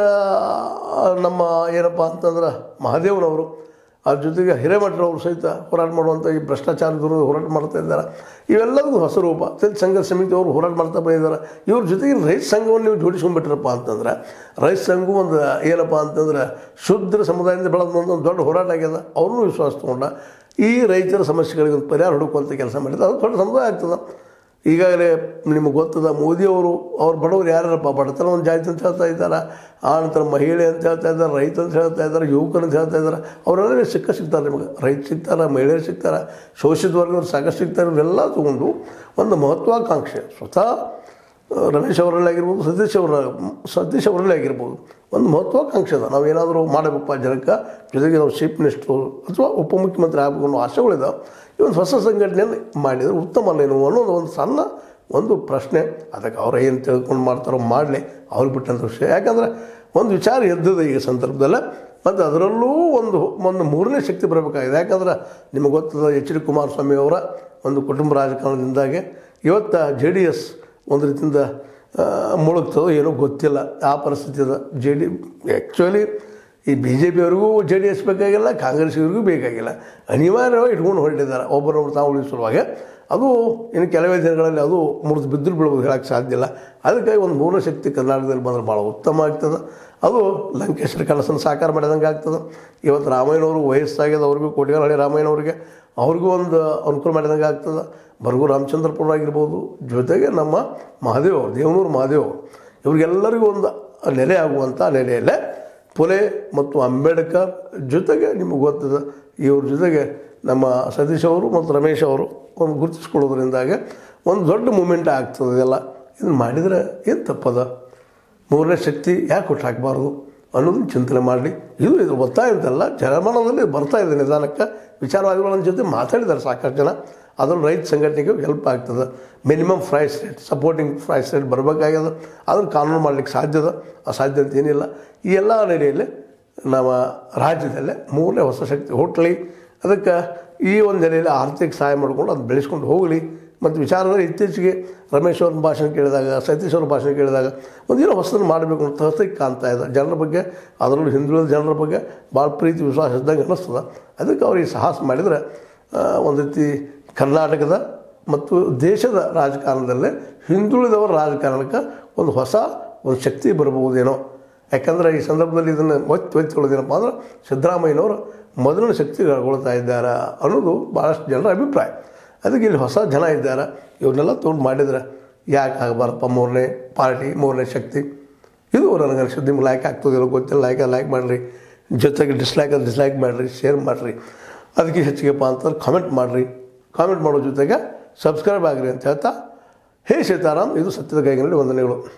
ನಮ್ಮ ಏನಪ್ಪ ಅಂತಂದ್ರೆ ಮಹಾದೇವನವರು, ಅದ್ರ ಜೊತೆಗೆ ಹಿರೇಮಠರವರು ಸಹಿತ ಹೋರಾಟ ಮಾಡುವಂಥ ಈ ಭ್ರಷ್ಟಾಚಾರ ವಿರುದ್ಧ ಹೋರಾಟ ಮಾಡ್ತಾ ಇದ್ದಾರೆ. ಇವೆಲ್ಲದೂ ಹೊಸ ರೂಪ. ದಲಿತ ಸಂಘರ್ಷ ಸಮಿತಿ ಅವರು ಹೋರಾಟ ಮಾಡ್ತಾ ಬಂದಿದ್ದಾರೆ. ಇವ್ರ ಜೊತೆಗೆ ರೈತ ಸಂಘವನ್ನು ನೀವು ಜೋಡಿಸ್ಕೊಂಡ್ಬಿಟ್ರಪ್ಪ ಅಂತಂದ್ರೆ ರೈತ ಸಂಘ ಒಂದು ಏನಪ್ಪ ಅಂತಂದ್ರೆ ಶುದ್ಧ ಸಮುದಾಯದಿಂದ ಬೆಳೆದ ಒಂದು ದೊಡ್ಡ ಹೋರಾಟ ಆಗ್ಯದ. ಅವ್ರನ್ನೂ ವಿಶ್ವಾಸ ತೊಗೊಂಡ ಈ ರೈತರ ಸಮಸ್ಯೆಗಳಿಗೆ ಒಂದು ಪರಿಹಾರ ಹುಡುಕುವಂಥ ಕೆಲಸ ಮಾಡಿದ್ರೆ ಅದು ದೊಡ್ಡ ಸಮುದಾಯ ಆಗ್ತದೆ. ಈಗಾಗಲೇ ನಿಮಗೆ ಗೊತ್ತದ ಮೋದಿಯವರು ಅವ್ರು ಬಡವರು ಯಾರಪ್ಪ ಬಡತನ ಒಂದು ಜಾತಿ ಅಂತ ಹೇಳ್ತಾ ಇದ್ದಾರೆ, ಆ ನಂತರ ಮಹಿಳೆ ಅಂತ ಹೇಳ್ತಾ ಇದ್ದಾರೆ, ರೈತ ಅಂತ ಹೇಳ್ತಾ ಇದ್ದಾರೆ, ಯುವಕರು ಅಂತ ಹೇಳ್ತಾ ಇದ್ದಾರೆ. ಅವರೆಲ್ಲ ಸಿಕ್ಕ ಸಿಗ್ತಾರೆ ನಿಮಗೆ. ರೈತ ಸಿಗ್ತಾರೆ, ಮಹಿಳೆಯರು ಸಿಗ್ತಾರೆ, ಶೋಷಿತ ವರ್ಗದವ್ರು ಸಾಕಷ್ಟು ಸಿಗ್ತಾರೆ. ಇವರೆಲ್ಲ ತೊಗೊಂಡು ಒಂದು ಮಹತ್ವಾಕಾಂಕ್ಷೆ ಸ್ವತಃ ರಮೇಶ್ ಅವರಲ್ಲಿ ಆಗಿರ್ಬೋದು, ಸತೀಶ್ ಅವರ ಸತೀಶ್ ಅವರಲ್ಲಿ ಆಗಿರ್ಬೋದು ಒಂದು ಮಹತ್ವಾಕಾಂಕ್ಷೆ ಅದ. ನಾವು ಏನಾದರೂ ಮಾಡಬೇಕಪ್ಪ ಜನಕ್ಕೆ, ಜೊತೆಗೆ ನಾವು ಚೀಫ್ ಮಿನಿಸ್ಟ್ರು ಅಥವಾ ಉಪಮುಖ್ಯಮಂತ್ರಿ ಆಗಬೇಕು ಅನ್ನೋ ಆಶೆಗಳಿದಾವೆ. ಈ ಒಂದು ಹೊಸ ಸಂಘಟನೆಯನ್ನು ಮಾಡಿದರೆ ಉತ್ತಮ ಅಲ್ಲೇನು ಅನ್ನೋದು ಒಂದು ಸಣ್ಣ ಒಂದು ಪ್ರಶ್ನೆ. ಅದಕ್ಕೆ ಅವ್ರು ಏನು ತಿಳ್ಕೊಂಡು ಮಾಡ್ತಾರೋ ಮಾಡಲಿ, ಅವ್ರಿಗೆ ಬಿಟ್ಟಂಥ ವಿಷಯ. ಯಾಕಂದರೆ ಒಂದು ವಿಚಾರ ಎದ್ದದ ಈಗ ಸಂದರ್ಭದಲ್ಲೇ. ಮತ್ತು ಅದರಲ್ಲೂ ಒಂದು ಒಂದು ಮೂರನೇ ಶಕ್ತಿ ಬರಬೇಕಾಗಿದೆ. ಯಾಕಂದ್ರೆ ನಿಮಗೆ ಗೊತ್ತದ ಎಚ್ ಡಿ ಕುಮಾರಸ್ವಾಮಿ ಅವರ ಒಂದು ಕುಟುಂಬ ರಾಜಕಾರಣದಿಂದಾಗೆ ಇವತ್ತು ಜೆ ಡಿ ಎಸ್ ಒಂದು ರೀತಿಯಿಂದ ಮುಳುಗ್ತದೋ ಏನೋ ಗೊತ್ತಿಲ್ಲ. ಆ ಪರಿಸ್ಥಿತಿ ಅದ. ಜೆ ಡಿ ಆ್ಯಕ್ಚುಲಿ ಈ ಬಿ ಜೆ ಪಿಯವ್ರಿಗೂ ಜೆ ಡಿ ಎಸ್ ಬೇಕಾಗಿಲ್ಲ, ಕಾಂಗ್ರೆಸ್ಸಿವ್ರಿಗೂ ಬೇಕಾಗಿಲ್ಲ. ಅನಿವಾರ್ಯವಾಗಿ ಇಟ್ಕೊಂಡು ಹೊರಟಿದ್ದಾರೆ ಒಬ್ಬರೊಬ್ಬರು ತಾವು ಉಳಿಸುವಾಗ. ಅದು ಇನ್ನು ಕೆಲವೇ ದಿನಗಳಲ್ಲಿ ಅದು ಮುರಿದು ಬಿದ್ದರೂ ಬಿಡ್ಬೋದು, ಹೇಳೋಕ್ಕೆ ಸಾಧ್ಯ ಇಲ್ಲ. ಅದಕ್ಕಾಗಿ ಒಂದು ಮೂರನೇ ಶಕ್ತಿ ಕರ್ನಾಟಕದಲ್ಲಿ ಬಂದರೆ ಭಾಳ ಉತ್ತಮ ಆಗ್ತದೆ. ಅದು ಲಂಕೇಶ್ವರ ಕನಸನ್ನು ಸಾಕಾರ ಮಾಡಿದಂಗೆ ಆಗ್ತದೆ. ಇವತ್ತು ರಾಮಯ್ಯನವರು ವಯಸ್ಸಾಗ್ಯದ, ಅವ್ರಿಗೂ ಕೋಟಿಗನಹಳ್ಳಿ ರಾಮಯ್ಯನವ್ರಿಗೆ ಅವ್ರಿಗೂ ಒಂದು ಅನುಕೂಲ ಮಾಡಿದಂಗೆ ಆಗ್ತದೆ. ಬರಗು ರಾಮಚಂದ್ರಪ್ಪರಾಗಿರ್ಬೋದು, ಜೊತೆಗೆ ನಮ್ಮ ಮಹಾದೇವ್ ಅವರು, ದೇವನೂರು ಮಹಾದೇವ್ ಅವರು, ಇವ್ರಿಗೆಲ್ಲರಿಗೂ ಒಂದು ನೆಲೆ ಆಗುವಂಥ ನೆಲೆಯಲ್ಲೇ ಪುಲೆ ಮತ್ತು ಅಂಬೇಡ್ಕರ್ ಜೊತೆಗೆ ನಿಮಗೆ ಗೊತ್ತದ ಇವ್ರ ಜೊತೆಗೆ ನಮ್ಮ ಸತೀಶ್ ಅವರು ಮತ್ತು ರಮೇಶ್ ಅವರು ಒಂದು ಗುರುತಿಸ್ಕೊಳ್ಳೋದ್ರಿಂದಾಗೆ ಒಂದು ದೊಡ್ಡ ಮೂಮೆಂಟ್ ಆಗ್ತದೆ. ಇದೆಲ್ಲ ಇದನ್ನು ಮಾಡಿದರೆ ಏನು ತಪ್ಪದ? ಮೂರನೇ ಶಕ್ತಿ ಯಾಕೆ ಕೊಟ್ಟು ಹಾಕಬಾರ್ದು ಅನ್ನೋದನ್ನು ಚಿಂತನೆ ಮಾಡಲಿ. ಇದು ಇದು ಒತ್ತಾಯ ಅಂತಲ್ಲ, ಜನಮಾನದಲ್ಲಿ ಬರ್ತಾ ಇದೆ ನಿಧಾನಕ್ಕೆ. ವಿಚಾರವಾದಿಗಳ ಜೊತೆ ಮಾತಾಡಿದ್ದಾರೆ ಸಾಕಷ್ಟು ಜನ. ಅದನ್ನು ರೈತ ಸಂಘಟನೆಗೆ ಹೆಲ್ಪ್ ಆಗ್ತದೆ. Minimum price rate, supporting price rate ಬರಬೇಕಾಗ್ಯದ. ಅದನ್ನು ಕಾನೂನು ಮಾಡಲಿಕ್ಕೆ ಸಾಧ್ಯದ, ಅಸಾಧ್ಯ ಏನಿಲ್ಲ. ಈ ಎಲ್ಲ ನೆಲೆಯಲ್ಲಿ ನಮ್ಮ ರಾಜ್ಯದಲ್ಲೇ ಮೂರನೇ ಹೊಸ ಶಕ್ತಿ ಹುಟ್ಟಲಿ. ಅದಕ್ಕೆ ಈ ಒಂದು ನೆಲೆಯಲ್ಲಿ ಆರ್ಥಿಕ ಸಹಾಯ ಮಾಡಿಕೊಂಡು ಅದು ಬೆಳೆಸ್ಕೊಂಡು ಹೋಗಲಿ. ಮತ್ತು ವಿಚಾರದಲ್ಲಿ ಇತ್ತೀಚೆಗೆ ರಮೇಶ್ ಅವ್ರ ಭಾಷಣ ಕೇಳಿದಾಗ, ಸತೀಶ್ ಅವ್ರ ಭಾಷಣ ಕೇಳಿದಾಗ ಒಂದೇನೋ ಹೊಸದನ್ನು ಮಾಡಬೇಕು ಅಂತ ಹೊಸದಾಗಿ ಕಾಣ್ತಾ ಇದೆ. ಜನರ ಬಗ್ಗೆ, ಅದರಲ್ಲೂ ಹಿಂದುಳಿದ ಜನರ ಬಗ್ಗೆ ಭಾಳ ಪ್ರೀತಿ ವಿಶ್ವಾಸ ಇದ್ದಂಗೆ ಅನ್ನಿಸ್ತದೆ. ಅದಕ್ಕೆ ಅವ್ರಿಗೆ ಸಾಹಸ ಮಾಡಿದರೆ ಒಂದು ರೀತಿ ಕರ್ನಾಟಕದ ಮತ್ತು ದೇಶದ ರಾಜಕಾರಣದಲ್ಲೇ ಹಿಂದುಳಿದವರ ರಾಜಕಾರಣಕ್ಕೆ ಒಂದು ಹೊಸ ಒಂದು ಶಕ್ತಿ ಬರಬಹುದೇನೋ. ಯಾಕಂದರೆ ಈ ಸಂದರ್ಭದಲ್ಲಿ ಇದನ್ನು ಒತ್ತಿ ಒತ್ತಿಕೊಳ್ಳೋದೇನಪ್ಪ ಅಂದ್ರೆ ಸಿದ್ದರಾಮಯ್ಯನವರು ಮೊದಲಿನ ಶಕ್ತಿಗೊಳ್ತಾ ಇದ್ದಾರೆ ಅನ್ನೋದು ಭಾಳಷ್ಟು ಜನರ ಅಭಿಪ್ರಾಯ. ಅದಕ್ಕೆ ಇಲ್ಲಿ ಹೊಸ ಜನ ಇದ್ದಾರೆ, ಇವನ್ನೆಲ್ಲ ತೊಗೊಂಡು ಮಾಡಿದ್ರೆ ಯಾಕೆ ಆಗಬಾರಪ್ಪ ಮೂರನೇ ಪಾರ್ಟಿ, ಮೂರನೇ ಶಕ್ತಿ. ಇದು ನನಗೆ ಅನಿಸಿದ್ದು. ನಿಮ್ಗೆ ಲೈಕ್ ಆಗ್ತದಿಲ್ಲ ಗೊತ್ತಿಲ್ಲ, ಲೈಕ್ ಲೈಕ್ ಮಾಡಿರಿ, ಜೊತೆಗೆ ಡಿಸ್ಲೈಕ್ ಅದು ಡಿಸ್ಲೈಕ್ ಮಾಡಿರಿ, ಶೇರ್ ಮಾಡಿರಿ, ಅದಕ್ಕೆ ಹೆಚ್ಚಿಗೆಪ್ಪ ಅಂತಂದ್ರೆ ಕಾಮೆಂಟ್ ಮಾಡಿರಿ. ಕಾಮೆಂಟ್ ಮಾಡೋ ಜೊತೆಗೆ ಸಬ್ಸ್ಕ್ರೈಬ್ ಆಗಿರಿ ಅಂತ ಹೇಳ್ತಾ, ಹೇ ಸೀತಾರಾಮ್, ಇದು ಸತ್ಯದ ಕೈಗಳಲ್ಲಿ ವಂದನೆಗಳು.